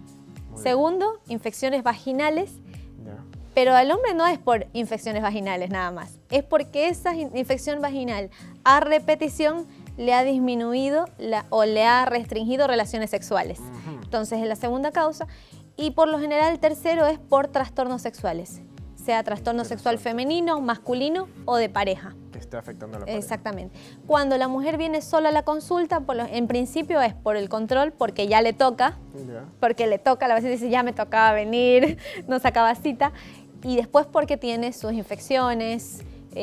Segundo, infecciones vaginales, yeah, pero al hombre no es por infecciones vaginales nada más, es porque esa infección vaginal a repetición le ha disminuido la, o le ha restringido relaciones sexuales. Uh-huh. Entonces es la segunda causa. Y por lo general el tercero es por trastornos sexuales, sea trastorno sexual femenino, masculino o de pareja. Que esté afectando a la pareja. Exactamente. Cuando la mujer viene sola a la consulta, por lo, en principio es por el control, porque ya le toca, yeah, porque le toca, la paciente dice ya me tocaba venir, no sacaba cita, y después porque tiene sus infecciones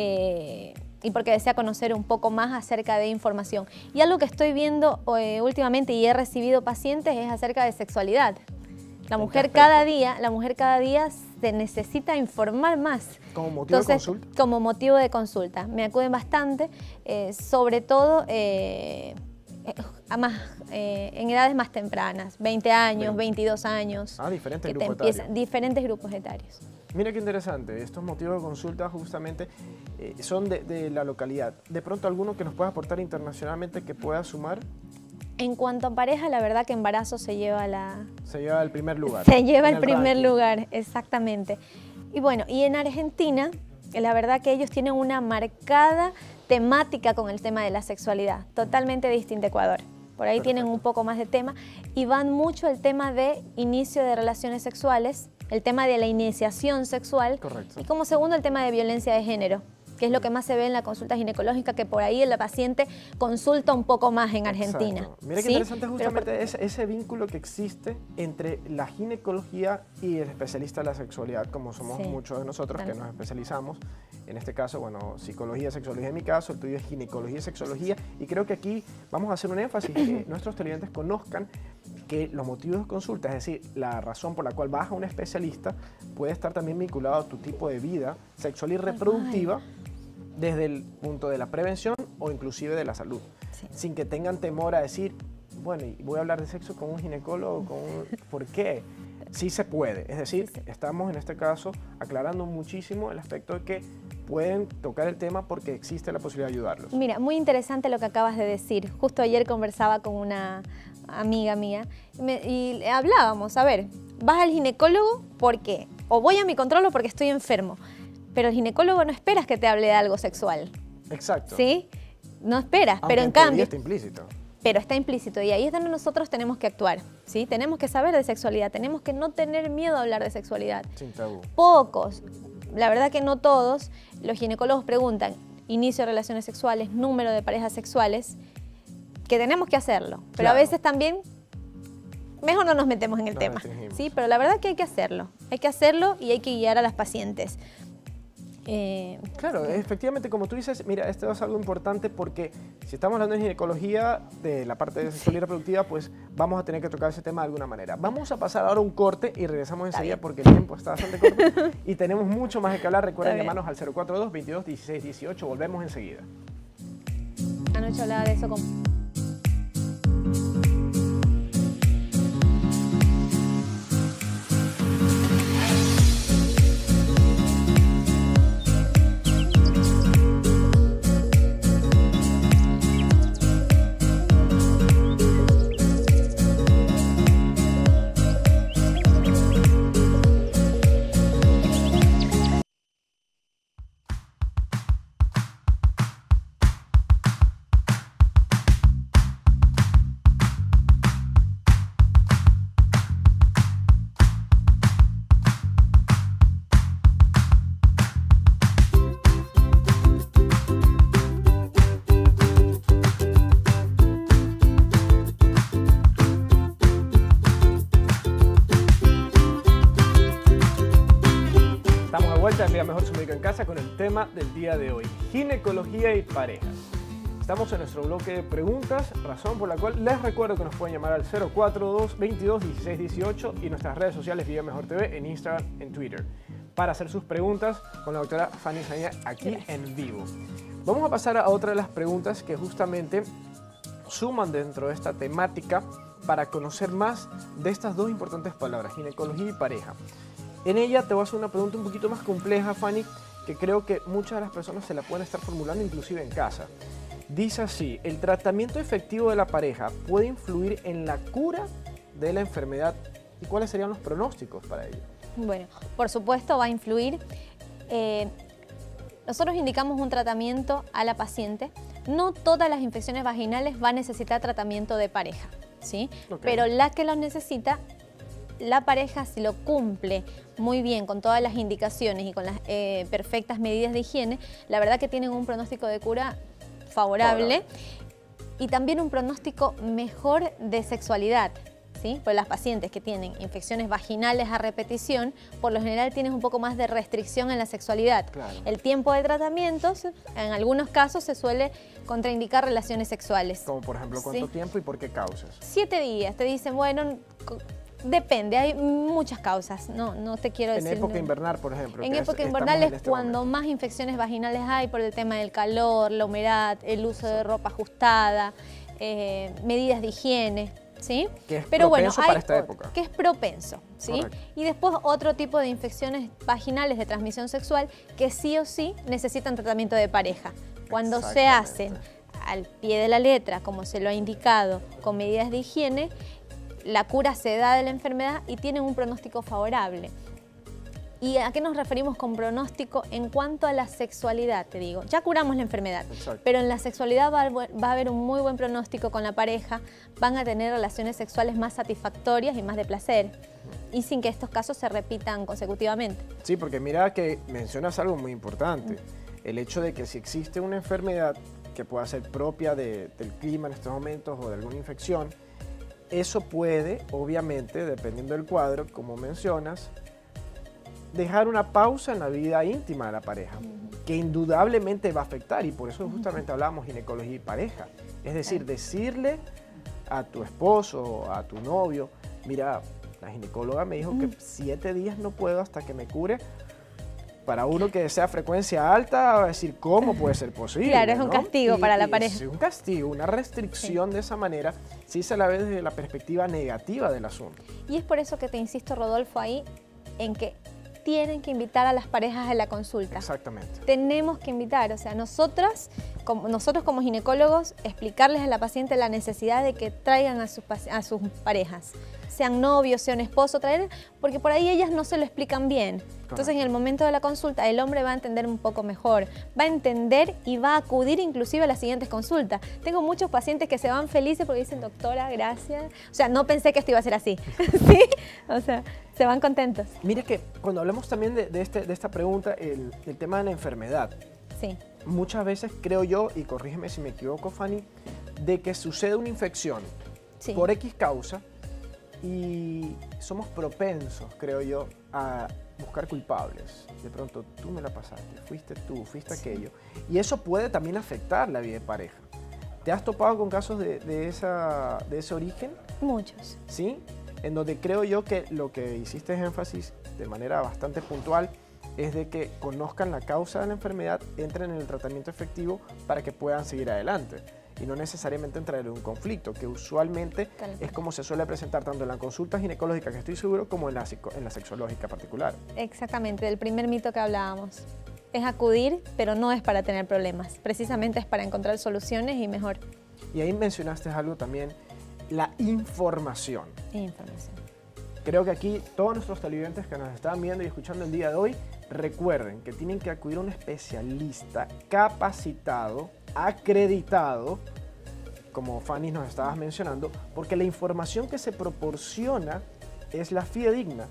eh, y porque desea conocer un poco más acerca de información. Y algo que estoy viendo eh, últimamente y he recibido pacientes es acerca de sexualidad. La mujer cada día, la mujer cada día se necesita informar más. ¿Como motivo Entonces, de consulta? Como motivo de consulta. Me acuden bastante, eh, sobre todo eh, eh, más, eh, en edades más tempranas, veinte años, veintidós años. Ah, diferentes grupos empiezan, etarios. Diferentes grupos etarios. Mira qué interesante, estos motivos de consulta justamente eh, son de, de la localidad. ¿De pronto alguno que nos pueda aportar internacionalmente que pueda sumar? En cuanto a pareja, la verdad que embarazo se lleva la... Se lleva el primer lugar. Se lleva el, el primer ranking. lugar, exactamente. Y bueno, y en Argentina, la verdad que ellos tienen una marcada temática con el tema de la sexualidad, totalmente distinta a Ecuador. Por ahí Perfecto. Tienen un poco más de tema y van mucho el tema de inicio de relaciones sexuales, el tema de la iniciación sexual. Correcto. Y como segundo el tema de violencia de género. que es lo que más se ve en la consulta ginecológica, que por ahí la paciente consulta un poco más en Argentina. Exacto. Mira qué ¿sí? interesante justamente Pero, ese, ese vínculo que existe entre la ginecología y el especialista de la sexualidad, como somos sí. muchos de nosotros que nos especializamos. En este caso, bueno, psicología, sexología en mi caso, el tuyo es ginecología y sexología, y creo que aquí vamos a hacer un énfasis que nuestros televidentes conozcan que los motivos de consulta, es decir, la razón por la cual vas a un especialista, puede estar también vinculado a tu tipo de vida sexual y reproductiva desde el punto de la prevención o inclusive de la salud, sí. sin que tengan temor a decir, bueno, voy a hablar de sexo con un ginecólogo, con un... ¿por qué? Sí se puede, es decir, sí, sí. estamos en este caso aclarando muchísimo el aspecto de que pueden tocar el tema porque existe la posibilidad de ayudarlos. Mira, muy interesante lo que acabas de decir. Justo ayer conversaba con una amiga mía y, me, y hablábamos, a ver, vas al ginecólogo ¿por qué? O voy a mi control porque estoy enfermo, pero el ginecólogo no esperas que te hable de algo sexual. Exacto. ¿Sí? No esperas, aunque pero en, en cambio... está implícito. Pero está implícito y ahí es donde nosotros tenemos que actuar, ¿sí? Tenemos que saber de sexualidad, tenemos que no tener miedo a hablar de sexualidad. Sin tabú. Pocos, la verdad que no todos, los ginecólogos preguntan inicio de relaciones sexuales, número de parejas sexuales, que tenemos que hacerlo. Pero claro. a veces también, mejor no nos metemos en el no tema, ¿sí? Pero la verdad que hay que hacerlo, hay que hacerlo y hay que guiar a las pacientes. Eh, claro, efectivamente, como tú dices, mira, esto es algo importante porque si estamos hablando de ginecología, de la parte de sexualidad reproductiva, pues vamos a tener que tocar ese tema de alguna manera. Vamos a pasar ahora un corte y regresamos enseguida porque el tiempo está bastante corto y tenemos mucho más que hablar. Recuerden llamarnos al cero cuatro dos, veintidós, dieciséis, dieciocho, volvemos enseguida. Anoche hablaba de eso con... Mira Mejor su médico en casa con el tema del día de hoy, ginecología y parejas. Estamos en nuestro bloque de preguntas, razón por la cual les recuerdo que nos pueden llamar al cero cuatro dos, veintidós, dieciséis, dieciocho y nuestras redes sociales Vive Mejor T V en Instagram, en Twitter, para hacer sus preguntas con la doctora Fanny Zaña aquí en vivo. Vamos a pasar a otra de las preguntas que justamente suman dentro de esta temática para conocer más de estas dos importantes palabras, ginecología y pareja. En ella te voy a hacer una pregunta un poquito más compleja, Fanny, que creo que muchas de las personas se la pueden estar formulando inclusive en casa. Dice así, ¿el tratamiento efectivo de la pareja puede influir en la cura de la enfermedad? ¿Y cuáles serían los pronósticos para ello? Bueno, por supuesto va a influir. Eh, nosotros indicamos un tratamiento a la paciente. No todas las infecciones vaginales van a necesitar tratamiento de pareja, ¿sí? Okay. Pero la que lo necesita, la pareja, si lo cumple muy bien con todas las indicaciones y con las eh, perfectas medidas de higiene, la verdad que tienen un pronóstico de cura favorable, favorable. Y también un pronóstico mejor de sexualidad, ¿sí? Pues las pacientes que tienen infecciones vaginales a repetición, por lo general tienen un poco más de restricción en la sexualidad. Claro. El tiempo de tratamiento, en algunos casos, se suele contraindicar relaciones sexuales. Como por ejemplo, ¿cuánto ¿sí? tiempo y por qué causas? Siete días. Te dicen, bueno... Depende, hay muchas causas, no, no te quiero decir... En época invernal, por ejemplo. En época invernal es este cuando momento. más infecciones vaginales hay por el tema del calor, la humedad, el uso de ropa ajustada, eh, medidas de higiene, ¿sí? Que es Pero propenso bueno, para hay, esta época. Que es propenso, ¿sí? Correcto. Y después otro tipo de infecciones vaginales de transmisión sexual que sí o sí necesitan tratamiento de pareja. Cuando se hacen al pie de la letra, como se lo ha indicado, con medidas de higiene, la cura se da de la enfermedad y tienen un pronóstico favorable. ¿Y a qué nos referimos con pronóstico? En cuanto a la sexualidad, te digo. Ya curamos la enfermedad, exacto, pero en la sexualidad va a, va a haber un muy buen pronóstico con la pareja, van a tener relaciones sexuales más satisfactorias y más de placer, y sin que estos casos se repitan consecutivamente. Sí, porque mira que mencionas algo muy importante. el hecho de que si existe una enfermedad que pueda ser propia de, del clima en estos momentos o de alguna infección, eso puede, obviamente, dependiendo del cuadro, como mencionas, dejar una pausa en la vida íntima de la pareja, que indudablemente va a afectar, y por eso justamente hablábamos ginecología y pareja. Es decir, decirle a tu esposo, a tu novio, mira, la ginecóloga me dijo que siete días no puedo hasta que me cure. Para uno que desea frecuencia alta, va a decir, ¿cómo puede ser posible? Claro, es un ¿no? castigo y, para la y pareja. Es un castigo, una restricción sí. De esa manera, sí se la ve desde la perspectiva negativa del asunto. Y es por eso que te insisto, Rodolfo, ahí, en que tienen que invitar a las parejas a la consulta. Exactamente. Tenemos que invitar, o sea, nosotras, como, nosotros como ginecólogos, explicarles a la paciente la necesidad de que traigan a sus, a sus parejas, sean novios, sean esposos, traer, porque por ahí ellas no se lo explican bien. Entonces, en el momento de la consulta, el hombre va a entender un poco mejor, va a entender y va a acudir inclusive a las siguientes consultas. Tengo muchos pacientes que se van felices porque dicen, doctora, gracias. O sea, no pensé que esto iba a ser así. ¿Sí? O sea, se van contentos. Mire que cuando hablamos también de, de, este, de esta pregunta, el, el tema de la enfermedad. Sí. Muchas veces creo yo, y corrígeme si me equivoco, Fanny, de que sucede una infección sí. por X causa y somos propensos, creo yo, a buscar culpables. De pronto, tú me la pasaste, fuiste tú, fuiste sí. aquello. Y eso puede también afectar la vida de pareja. ¿Te has topado con casos de, de, esa, de ese origen? Muchos. ¿Sí? En donde creo yo que lo que hiciste énfasis de manera bastante puntual es de que conozcan la causa de la enfermedad, entren en el tratamiento efectivo para que puedan seguir adelante. Y no necesariamente entrar en un conflicto, que usualmente es como se suele presentar tanto en la consulta ginecológica, que estoy seguro, como en la, en la sexológica particular. Exactamente, del primer mito que hablábamos. Es acudir, pero no es para tener problemas, precisamente es para encontrar soluciones y mejor. Y ahí mencionaste algo también, la información. Información. Creo que aquí todos nuestros televidentes que nos están viendo y escuchando el día de hoy, recuerden que tienen que acudir a un especialista capacitado, acreditado, como Fanny nos estabas mencionando, porque la información que se proporciona es la fidedigna.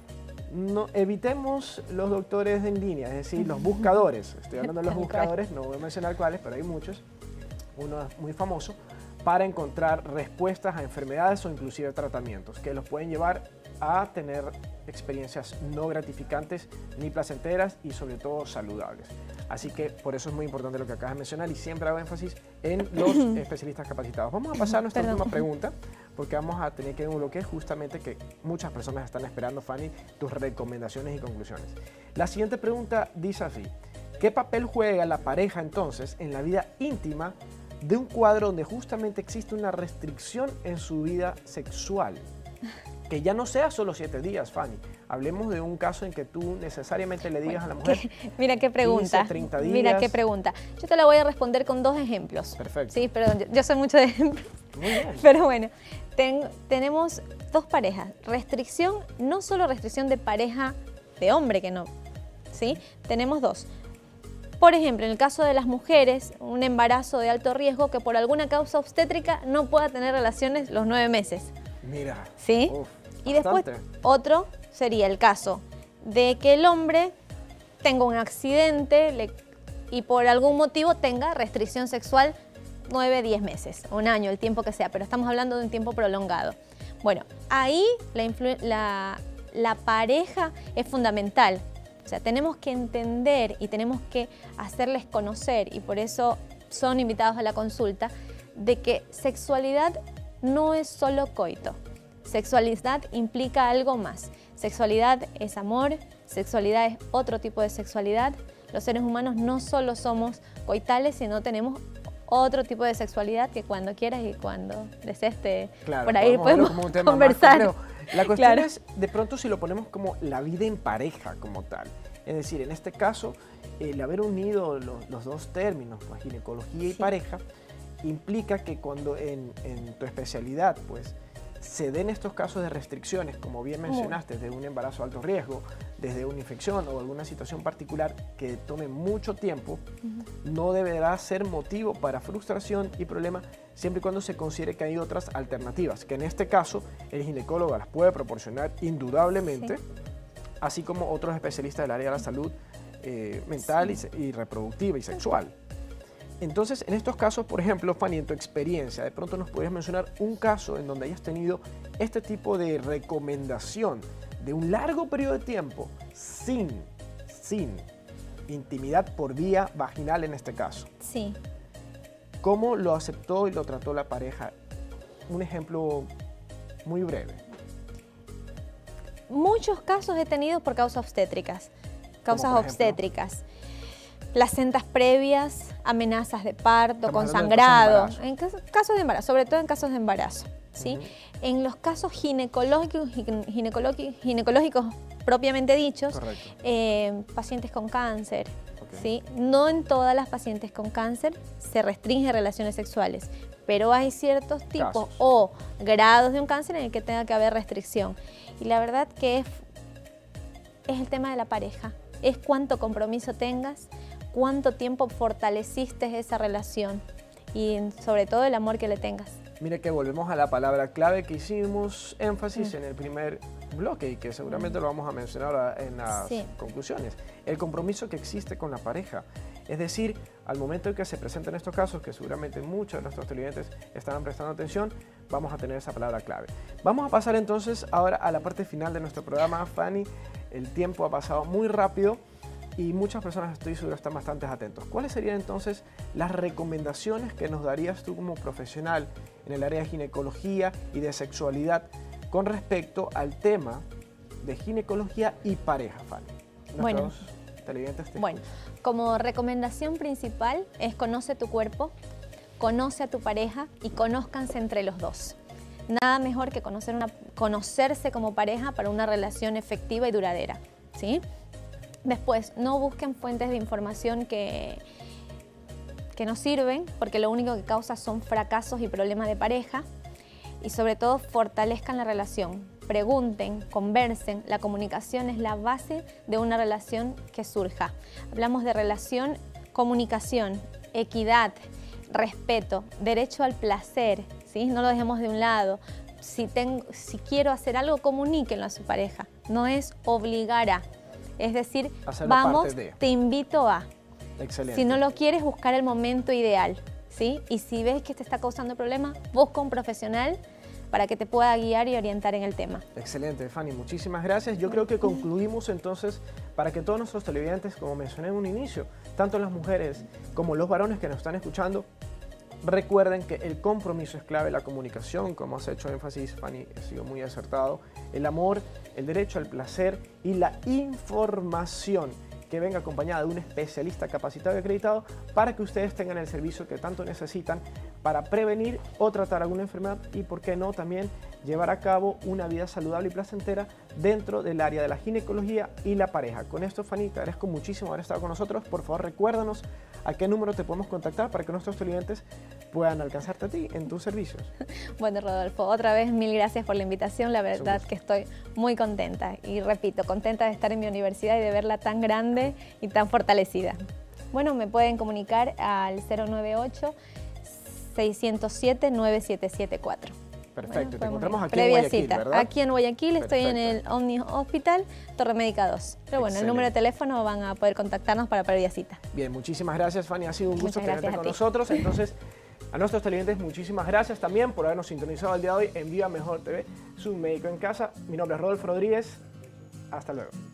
No, evitemos los doctores en línea, es decir, los buscadores. Estoy hablando de los buscadores, no voy a mencionar cuáles, pero hay muchos. Uno es muy famoso, para encontrar respuestas a enfermedades o inclusive tratamientos que los pueden llevar a tener experiencias no gratificantes ni placenteras y sobre todo saludables. Así que por eso es muy importante lo que acabas de mencionar y siempre hago énfasis en los especialistas capacitados. Vamos a pasar a nuestra Perdón. última pregunta porque vamos a tener que ir a un bloque justamente que muchas personas están esperando, Fanny, tus recomendaciones y conclusiones. La siguiente pregunta dice así: ¿qué papel juega la pareja entonces en la vida íntima de un cuadro donde justamente existe una restricción en su vida sexual? Que ya no sea solo siete días, Fanny. Hablemos de un caso en que tú necesariamente le digas bueno, a la mujer... ¿qué? Mira qué pregunta. quince, treinta días. Mira qué pregunta. Yo te la voy a responder con dos ejemplos. Perfecto. Sí, perdón, yo, yo soy mucho de ejemplos. Muy bien. Pero bueno, ten, tenemos dos parejas. Restricción, no solo restricción de pareja de hombre, que no. ¿Sí? Tenemos dos. Por ejemplo, en el caso de las mujeres, un embarazo de alto riesgo que por alguna causa obstétrica no pueda tener relaciones los nueve meses. Mira. ¿Sí? Uf, y bastante. después, otro sería el caso de que el hombre tenga un accidente le, y por algún motivo tenga restricción sexual nueve, diez meses, un año, el tiempo que sea, pero estamos hablando de un tiempo prolongado. Bueno, ahí la, la, la pareja es fundamental. O sea, tenemos que entender y tenemos que hacerles conocer, y por eso son invitados a la consulta, de que sexualidad no es solo coito. Sexualidad implica algo más. Sexualidad es amor, sexualidad es otro tipo de sexualidad. Los seres humanos no solo somos coitales, sino tenemos otro tipo de sexualidad que cuando quieras y cuando desees te, claro, por ahí podemos como un tema conversar. Más la cuestión claro. es, de pronto, si lo ponemos como la vida en pareja como tal. Es decir, en este caso, el haber unido los, los dos términos, pues ginecología y sí. pareja, implica que cuando en, en tu especialidad, pues, se den estos casos de restricciones, como bien mencionaste, desde un embarazo de alto riesgo, desde una infección o alguna situación particular que tome mucho tiempo, uh-huh. no deberá ser motivo para frustración y problema siempre y cuando se considere que hay otras alternativas, que en este caso el ginecólogo las puede proporcionar indudablemente, sí. así como otros especialistas del área de la salud eh, mental y, y reproductiva y sexual. Entonces, en estos casos, por ejemplo, Fanny, en tu experiencia, de pronto nos podrías mencionar un caso en donde hayas tenido este tipo de recomendación de un largo periodo de tiempo sin, sin intimidad por vía vaginal en este caso. Sí. ¿Cómo lo aceptó y lo trató la pareja? Un ejemplo muy breve. Muchos casos he tenido por causas obstétricas. Causas por ejemplo? obstétricas. Placentas previas, amenazas de parto, Estamos con hablando de sangrado. casos de En casos, casos de embarazo, sobre todo en casos de embarazo. ¿sí? Ujú. En los casos ginecológicos, ginecológicos, ginecológicos propiamente dichos, eh, pacientes con cáncer. Okay. ¿sí? No en todas las pacientes con cáncer se restringen relaciones sexuales, pero hay ciertos tipos Casos. o grados de un cáncer en el que tenga que haber restricción. Y la verdad que es, es el tema de la pareja, es cuánto compromiso tengas, cuánto tiempo fortaleciste esa relación y sobre todo el amor que le tengas. Mire que volvemos a la palabra clave que hicimos énfasis mm. en el primer bloque y que seguramente lo vamos a mencionar en las sí. conclusiones. El compromiso que existe con la pareja. Es decir, al momento en que se presenten estos casos, que seguramente muchos de nuestros televidentes estarán prestando atención, vamos a tener esa palabra clave. Vamos a pasar entonces ahora a la parte final de nuestro programa, Fanny. El tiempo ha pasado muy rápido y muchas personas, estoy seguro, están bastante atentos. ¿Cuáles serían entonces las recomendaciones que nos darías tú como profesional en el área de ginecología y de sexualidad con respecto al tema de ginecología y pareja, Fanny? Nuestros bueno, televidentes te bueno, como recomendación principal es conoce tu cuerpo, conoce a tu pareja y conózcanse entre los dos. Nada mejor que conocer una, conocerse como pareja para una relación efectiva y duradera, ¿sí? Después, no busquen fuentes de información que, que no sirven, porque lo único que causa son fracasos y problemas de pareja. Y sobre todo, fortalezcan la relación. Pregunten, conversen. La comunicación es la base de una relación que surja. Hablamos de relación, comunicación, equidad, respeto, derecho al placer, ¿sí? No lo dejemos de un lado. Si, tengo, si quiero hacer algo, comuníquenlo a su pareja. No es obligar a. Es decir, hacerlo vamos, de... te invito a. Excelente. Si no lo quieres, buscar el momento ideal, ¿sí? Y si ves que te está causando problemas, busca un profesional para que te pueda guiar y orientar en el tema. Excelente, Fanny. Muchísimas gracias. Yo creo que concluimos entonces para que todos nuestros televidentes, como mencioné en un inicio, tanto las mujeres como los varones que nos están escuchando, recuerden que el compromiso es clave, la comunicación, como has hecho énfasis, Fanny, ha sido muy acertado, el amor, el derecho al placer y la información que venga acompañada de un especialista capacitado y acreditado para que ustedes tengan el servicio que tanto necesitan para prevenir o tratar alguna enfermedad y, por qué no, también llevar a cabo una vida saludable y placentera dentro del área de la ginecología y la pareja. Con esto, Fanny, te agradezco muchísimo haber estado con nosotros. Por favor, recuérdanos a qué número te podemos contactar para que nuestros clientes puedan alcanzarte a ti en tus servicios. Bueno, Rodolfo, otra vez mil gracias por la invitación. La verdad que estoy muy contenta y, repito, contenta de estar en mi universidad y de verla tan grande y tan fortalecida. Bueno, me pueden comunicar al cero nueve ocho, seiscientos siete, nueve siete siete cuatro. Perfecto, bueno, te encontramos aquí previa en Guayaquil, cita. ¿verdad? Aquí en Guayaquil. Perfecto. Estoy en el Omni Hospital, Torre Médica dos. Pero bueno, Excelente. El número de teléfono van a poder contactarnos para previa cita. Bien, muchísimas gracias, Fanny. Ha sido un gusto Muchas tenerte con a ti. nosotros. Entonces, a nuestros televidentes, muchísimas gracias también por habernos sintonizado el día de hoy en Viva Mejor T V, su médico en casa. Mi nombre es Rodolfo Rodríguez. Hasta luego.